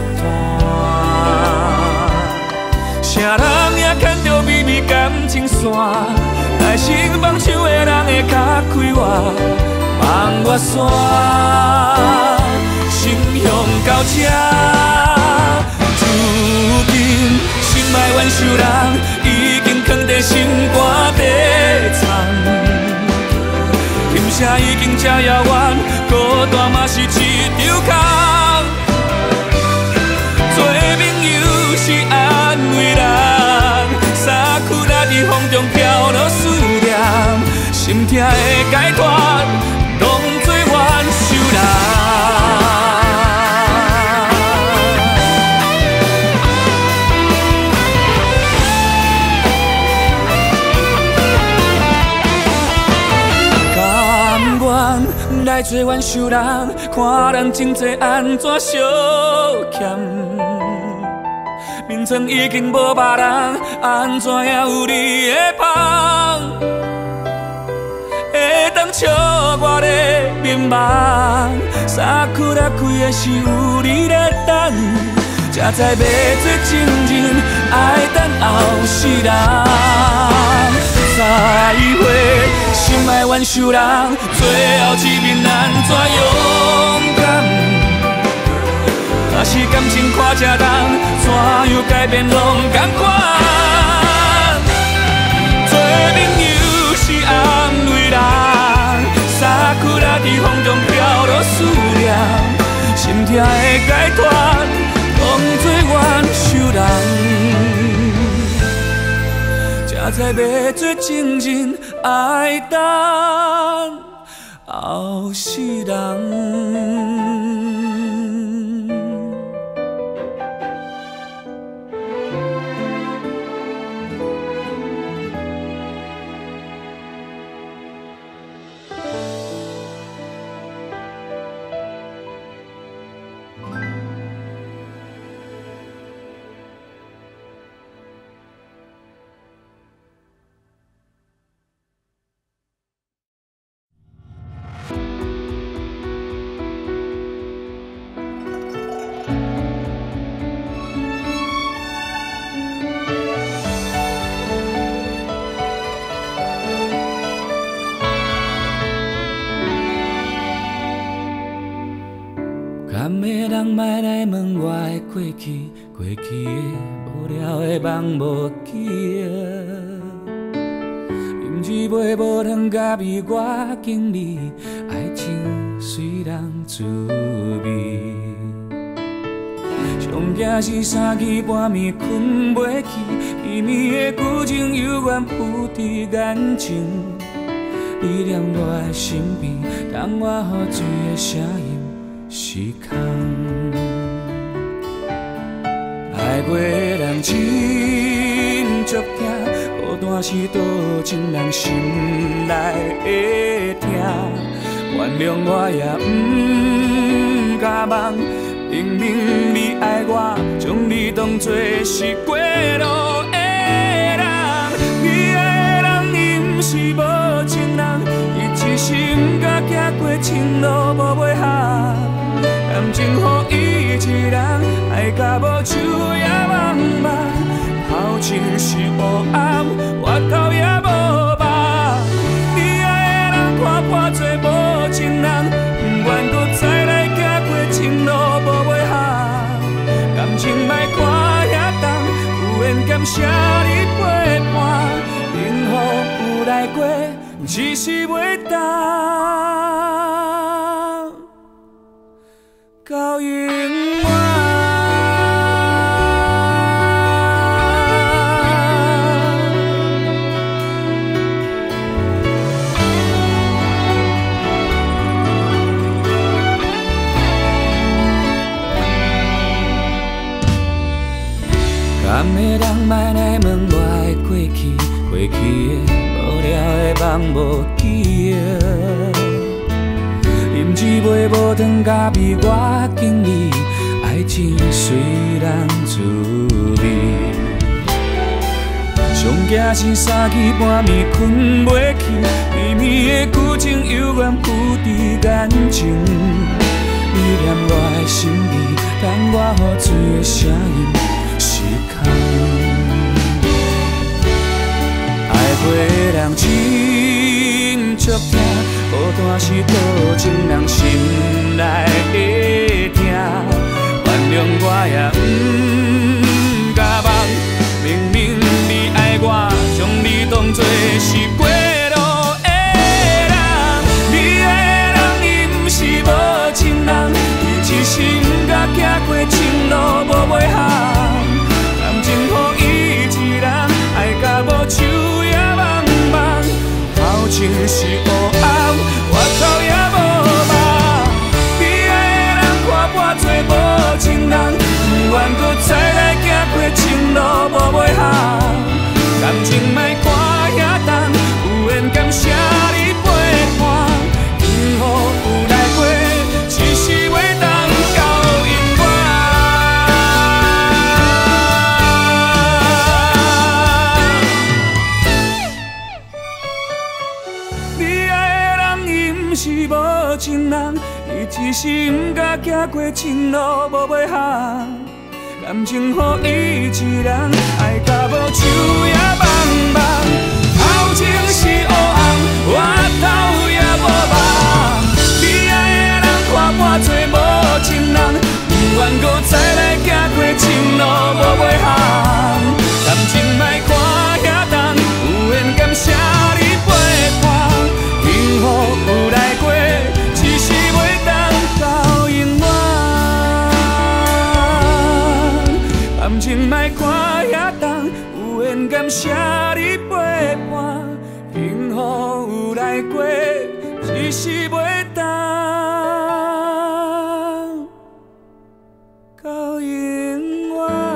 段。啥人也牵着秘密感情线，爱心放手的人的脚开我，放我线，心向到这。如今心爱冤仇人，已经藏在心肝底藏。今社已经这遥远，孤单嘛是一场空。做朋友是安慰人，衫裤在风中飘落思念，心痛的解脱，当作冤仇人。来做冤仇人，看咱情债安怎相欠。面前已经无别人，安怎还有你的香？会当笑我咧迷茫，衫裤拉开的是有你咧等，才知要做情人，爱等后世人。再会，心爱冤仇人，最后一面安怎勇敢？若是感情看这重，怎样改变拢同款。做朋友是安慰人，衫裤在风中飘落思念，心痛的解脱，当作冤仇人。才知要做情人，爱等后世人。甘的人莫来问我的过去，过去的无聊的梦无记啊。饮水杯无糖咖啡，我经历爱情虽然滋味。上惊是三更半暝困袂去，绵绵的旧情犹原浮在眼前。你踮我的身边，当我喝醉的声音。是空，爱过的人真足痛，孤单是多情人心内的痛。原谅我也不敢忘， 明明你爱我，将你当作是过路的人。你爱的人伊不是无情人，伊只是不敢行过情路无尾行。感情予伊一人，爱甲无手也茫茫，头前是黑暗，我头也无望。你爱的人看破做无情人，不愿搁再来行过情路无尾行。感情莫看遐重，有缘甘谢你陪伴，幸福有来过，只是袂当。到永远。甘的人莫来问我的过去，过去的无聊的梦无记忆。饮一杯无糖咖啡，我敬你，爱情虽然滋味。上惊是三更半暝困袂去，绵绵的旧情犹原浮伫眼前。你念我的心意，等我雨水的声音失控。爱过的人真足痛。孤单是多情人心内的痛，原谅我也不敢忘。明明你爱我，将你当作是过路的人。你爱的人伊不是无情人，伊只是不敢行过情路无尾行。感情予伊一人，爱甲无手也茫茫，头前是黑暗。我头也无望，你爱的人看破做无情人，不愿搁再来行过情路无尾行。感情莫看遐重，有缘甘谢你陪伴，幸福有来过，只是袂当到永远。你爱的人伊不是无情人，伊只是不敢行过情路无尾行。感情予伊一人，爱甲无手也茫茫，头前是黑暗，我头也无望。你爱的人看破做无情人，不愿搁再来行过情路无尾行。感情莫看遐重，有缘甘谢你陪伴，幸福有来过，只是袂当到永远。感情莫看遐重，有缘甘谢你陪伴，幸福有来过，只是袂当到永远。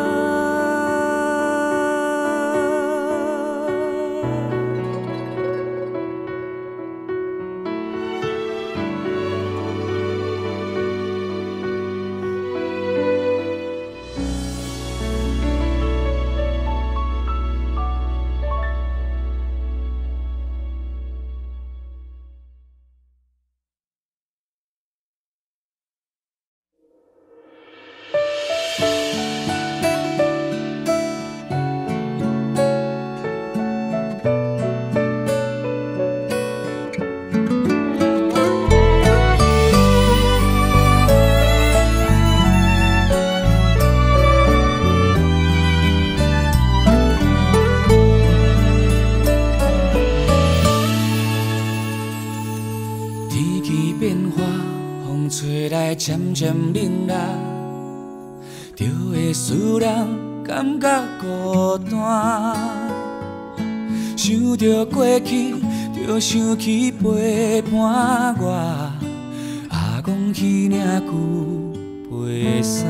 渐渐冷落，就会使人感觉孤单。想着过去，就想起陪伴我阿公彼领旧背衫。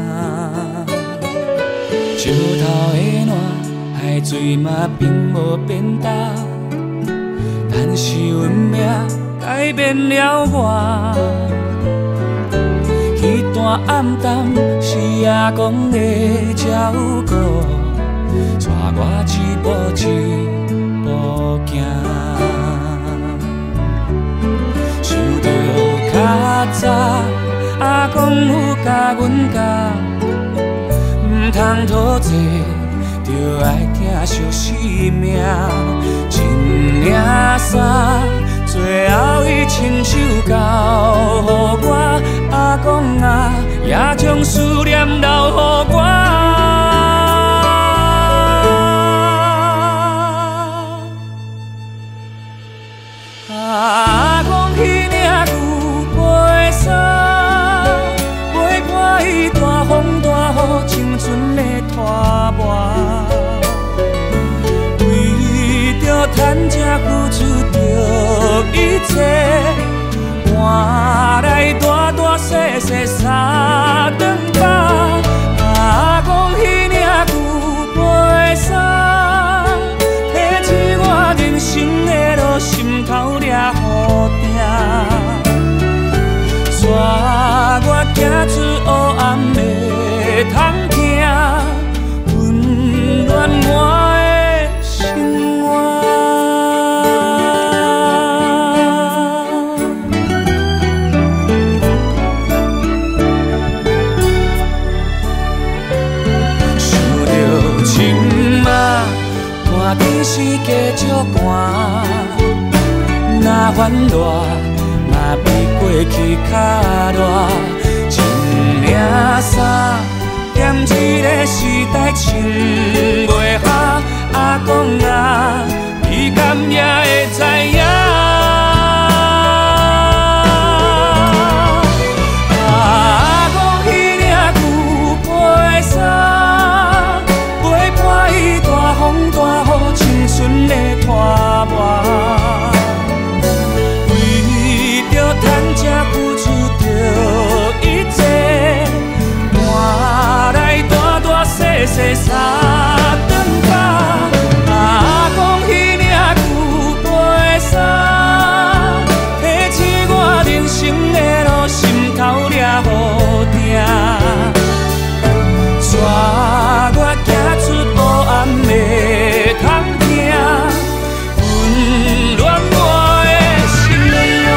石头的烂，海水嘛并无变大，但是运命改变了我。迄段暗淡，是阿公的照顾，带我一步一步行。想着较早阿公有甲阮教，唔通讨债，着爱疼惜生命，一领衫。 最后伊亲手交予我，阿公啊，也将思念留予我。阿公迄领牛背衫，陪伴伊大风大雨，青春的拖磨。 趁才付出着一切，换来大大细细三顿饱。阿公迄领牛背衫，提起我人生的路，心头掠雨定，带我行出黑暗的通行，温暖我的心窝。 看电视加足寒，若烦恼嘛比过去较热。一领衫，踮一个时代穿袂下。阿公啊，你敢也会知影？阿公迄领牛背衫，陪伴伊大风大雨。 青春的拖磨，为着趁才付出着一切，换来大大细细三顿饱。阿公迄领牛背衫，提起我人生的路，心头掠雨定，带我行出黑暗的通。 温暖我的心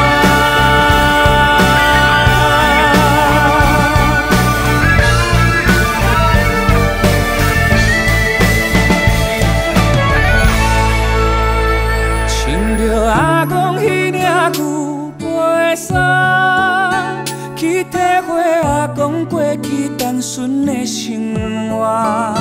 穿着阿公迄领牛背衫，去体会阿公过去单纯的生活。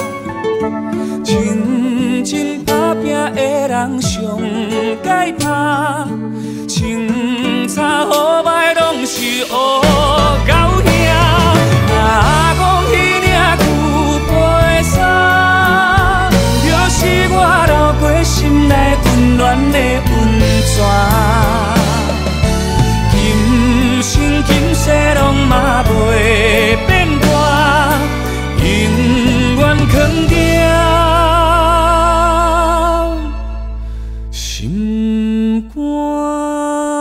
认真打拼的人上解拍，清差好歹拢是黑狗兄。阿公迄领牛背衫，就是我流过心内温暖的温泉。今生今世拢嘛袂变大，永远肯定。 心肝。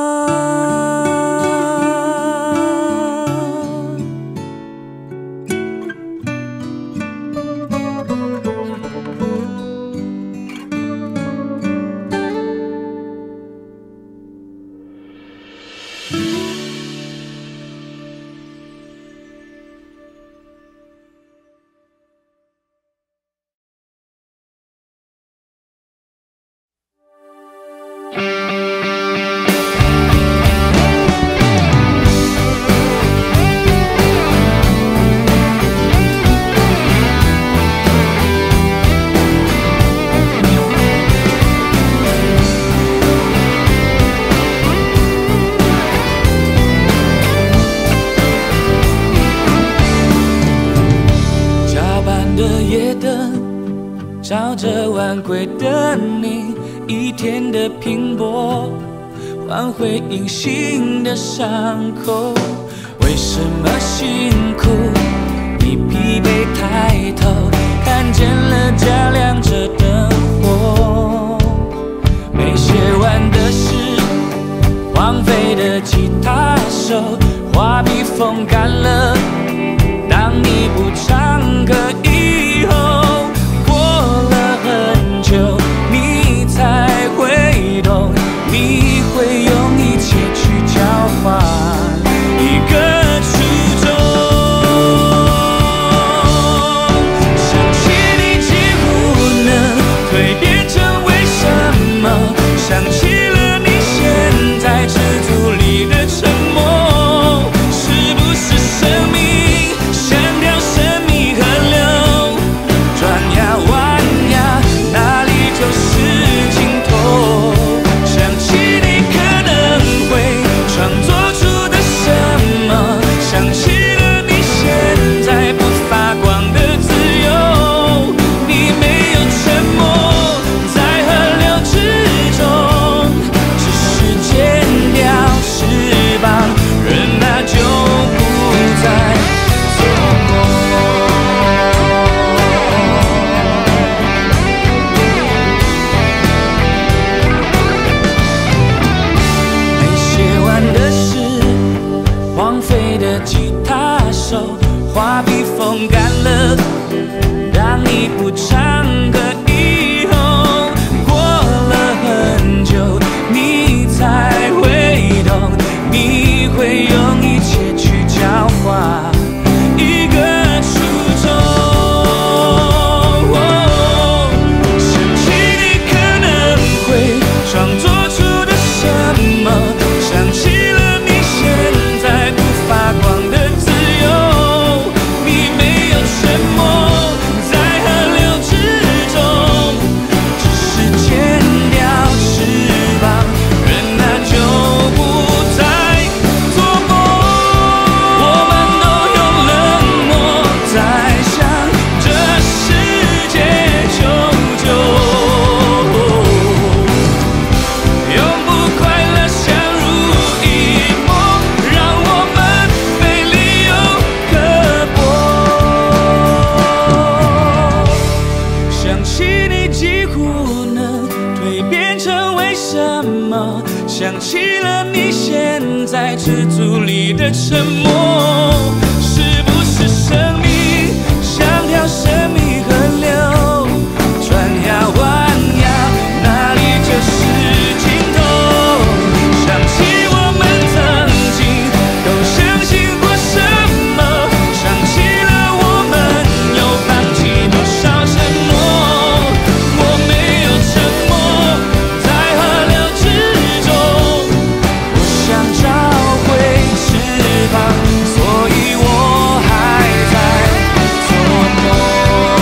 照着晚归的你，一天的拼搏，换回隐形的伤口。为什么辛苦？你疲惫抬头，看见了家亮着的火。没写完的诗，荒废的吉他手，画笔风干了。 花被风干了。当你不唱歌以后，过了很久，你才会懂，你会用一切去交换一个初衷。想起你可能会创作出的什么，想起了你现在不发光的自由，你没有沉默。想起了你现在赤足里的沉默，是不是生命像条神秘河流，转呀弯呀，哪里就是尽头？想起我们曾经都相信过什么，想起了我们又放弃多少承诺，我没有沉默，在河流之中。找回翅膀，所以我还在做梦。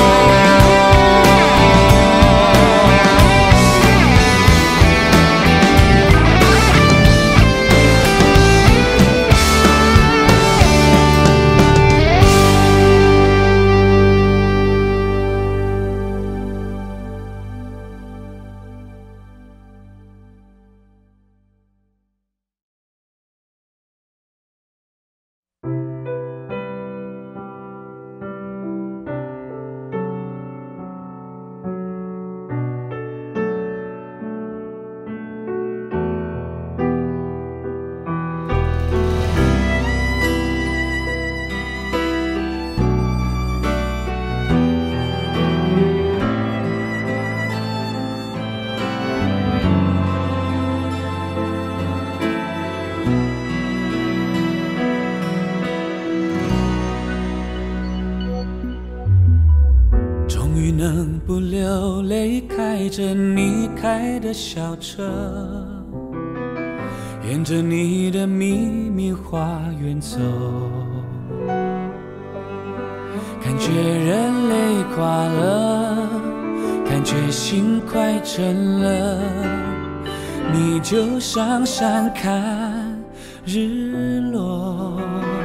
能不流泪，开着你开的小车，沿着你的秘密花园走，感觉人累垮了，感觉心快沉了，你就上山看日落。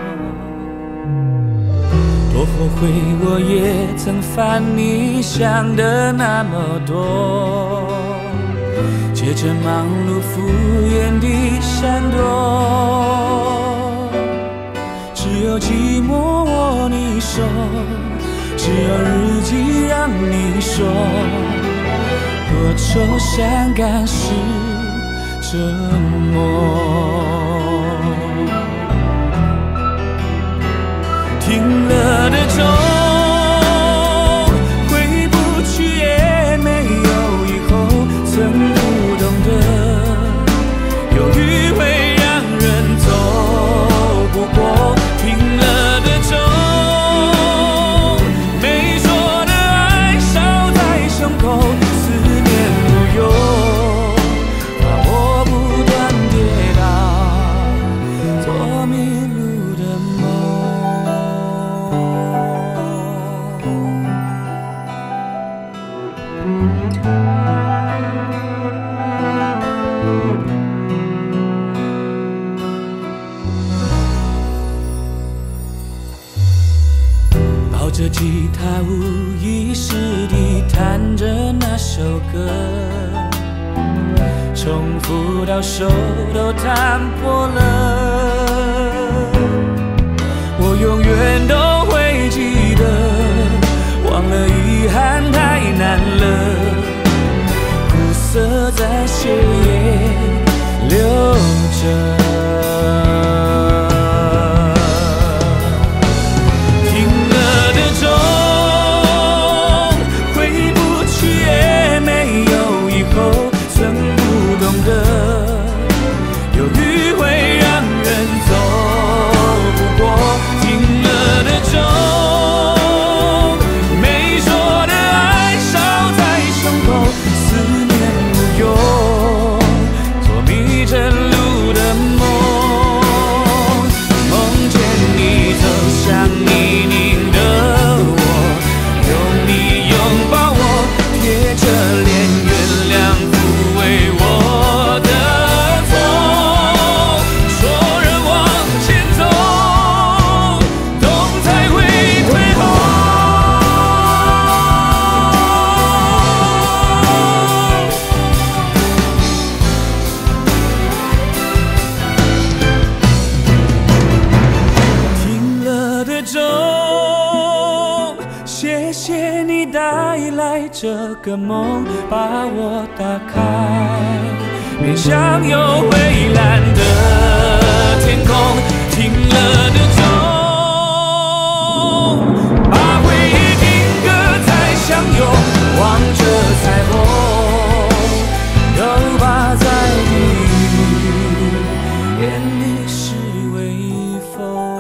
多后悔我也曾犯你想的那么多，借着忙碌敷衍地闪躲，只有寂寞握你手，只有日记让你说，多愁善感是折磨。停了的钟，回不去也没有以后，曾不懂得犹豫会让人走不过。停了的钟，没说的爱烧在胸口，思念无忧，怕我不断跌倒，做迷路的梦。抱着吉他无意识地弹着那首歌，重复到手都弹破了，我永远都会记得，忘了遗憾太难了，苦涩在血液流着。停带着个梦把我打开，面向有蔚蓝的天空，停了的钟，把回忆定格在相拥，望着彩虹，都把在你眼里视为风。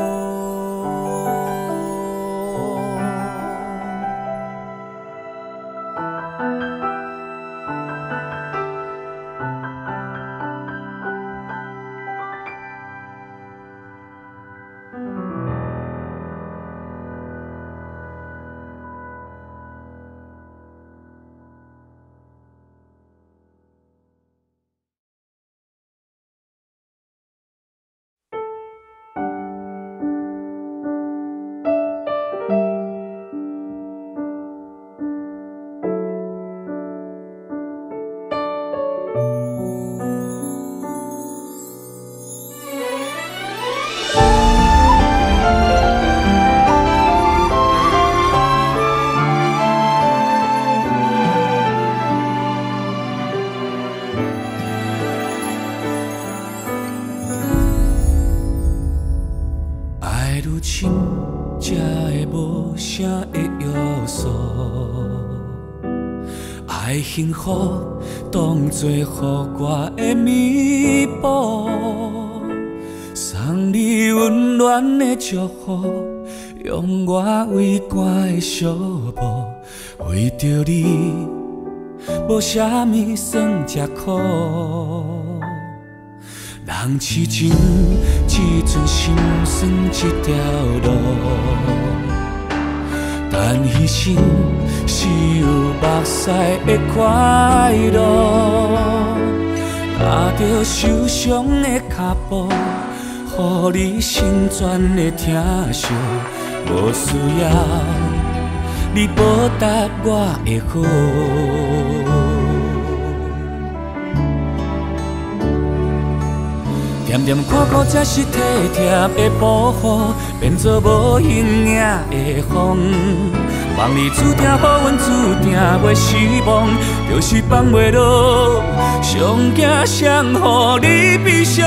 愈深，才会无啥的约束。爱幸福当作予我的弥补，送你温暖的祝福，用我为寒的小步，为着你，无啥物算吃苦。人痴情只存心酸一条路，但牺牲是有目屎的快乐。踏着受伤的脚步，予你成全的疼惜，无需要你报答我的好。点点看顾才是体贴的保护，变作无形影的风。望你注定予阮注定袂失望，就是放袂落，上惊谁予你悲伤。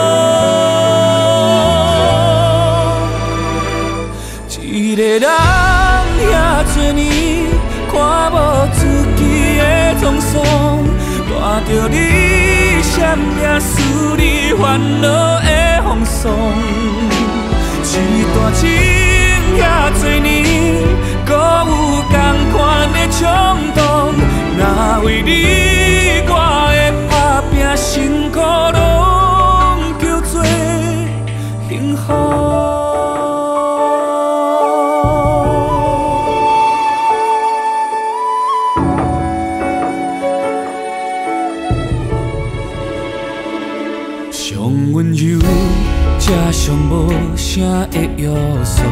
一个人遐多年，看无自己的沧桑，带着你闪命思你烦恼的风霜。一段情遐多年，搁有同款的冲动，若为你我会打拼辛苦，拢叫做幸福。温柔，才上无啥的约束，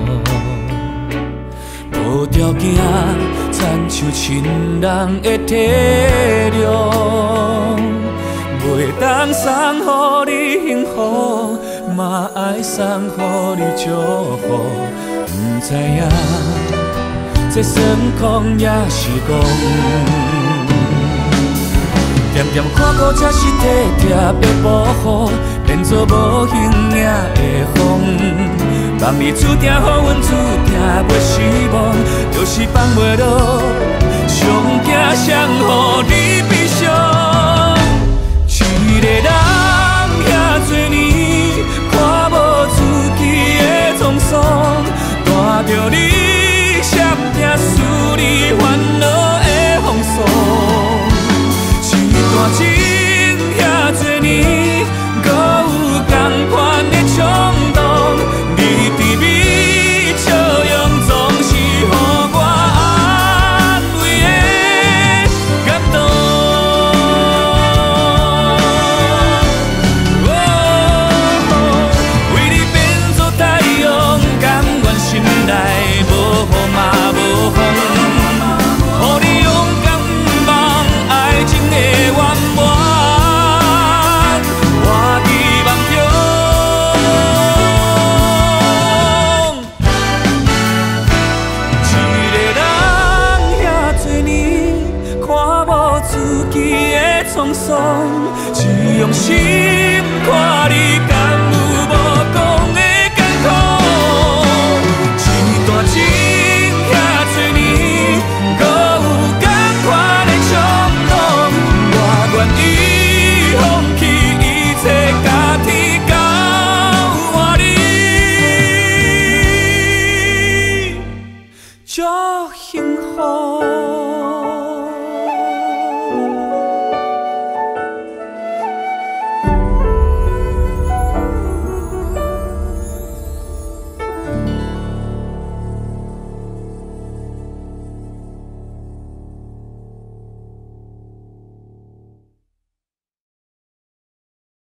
无条件亲像亲人的体谅，袂当送予你幸福，嘛爱送予你祝福。不知影，这算空也是戆。点点看顾才是体贴的保护，变作无形影的风。望你注定予阮注定袂失望，就是放袂落，上惊谁予你悲伤。一个人遐多年，看无自己的沧桑，带着你闪定思你烦恼的风霜。感情遐多年，搁有同款的冲动，你甜蜜笑容总是予我安慰的感动。 放松，只用心看你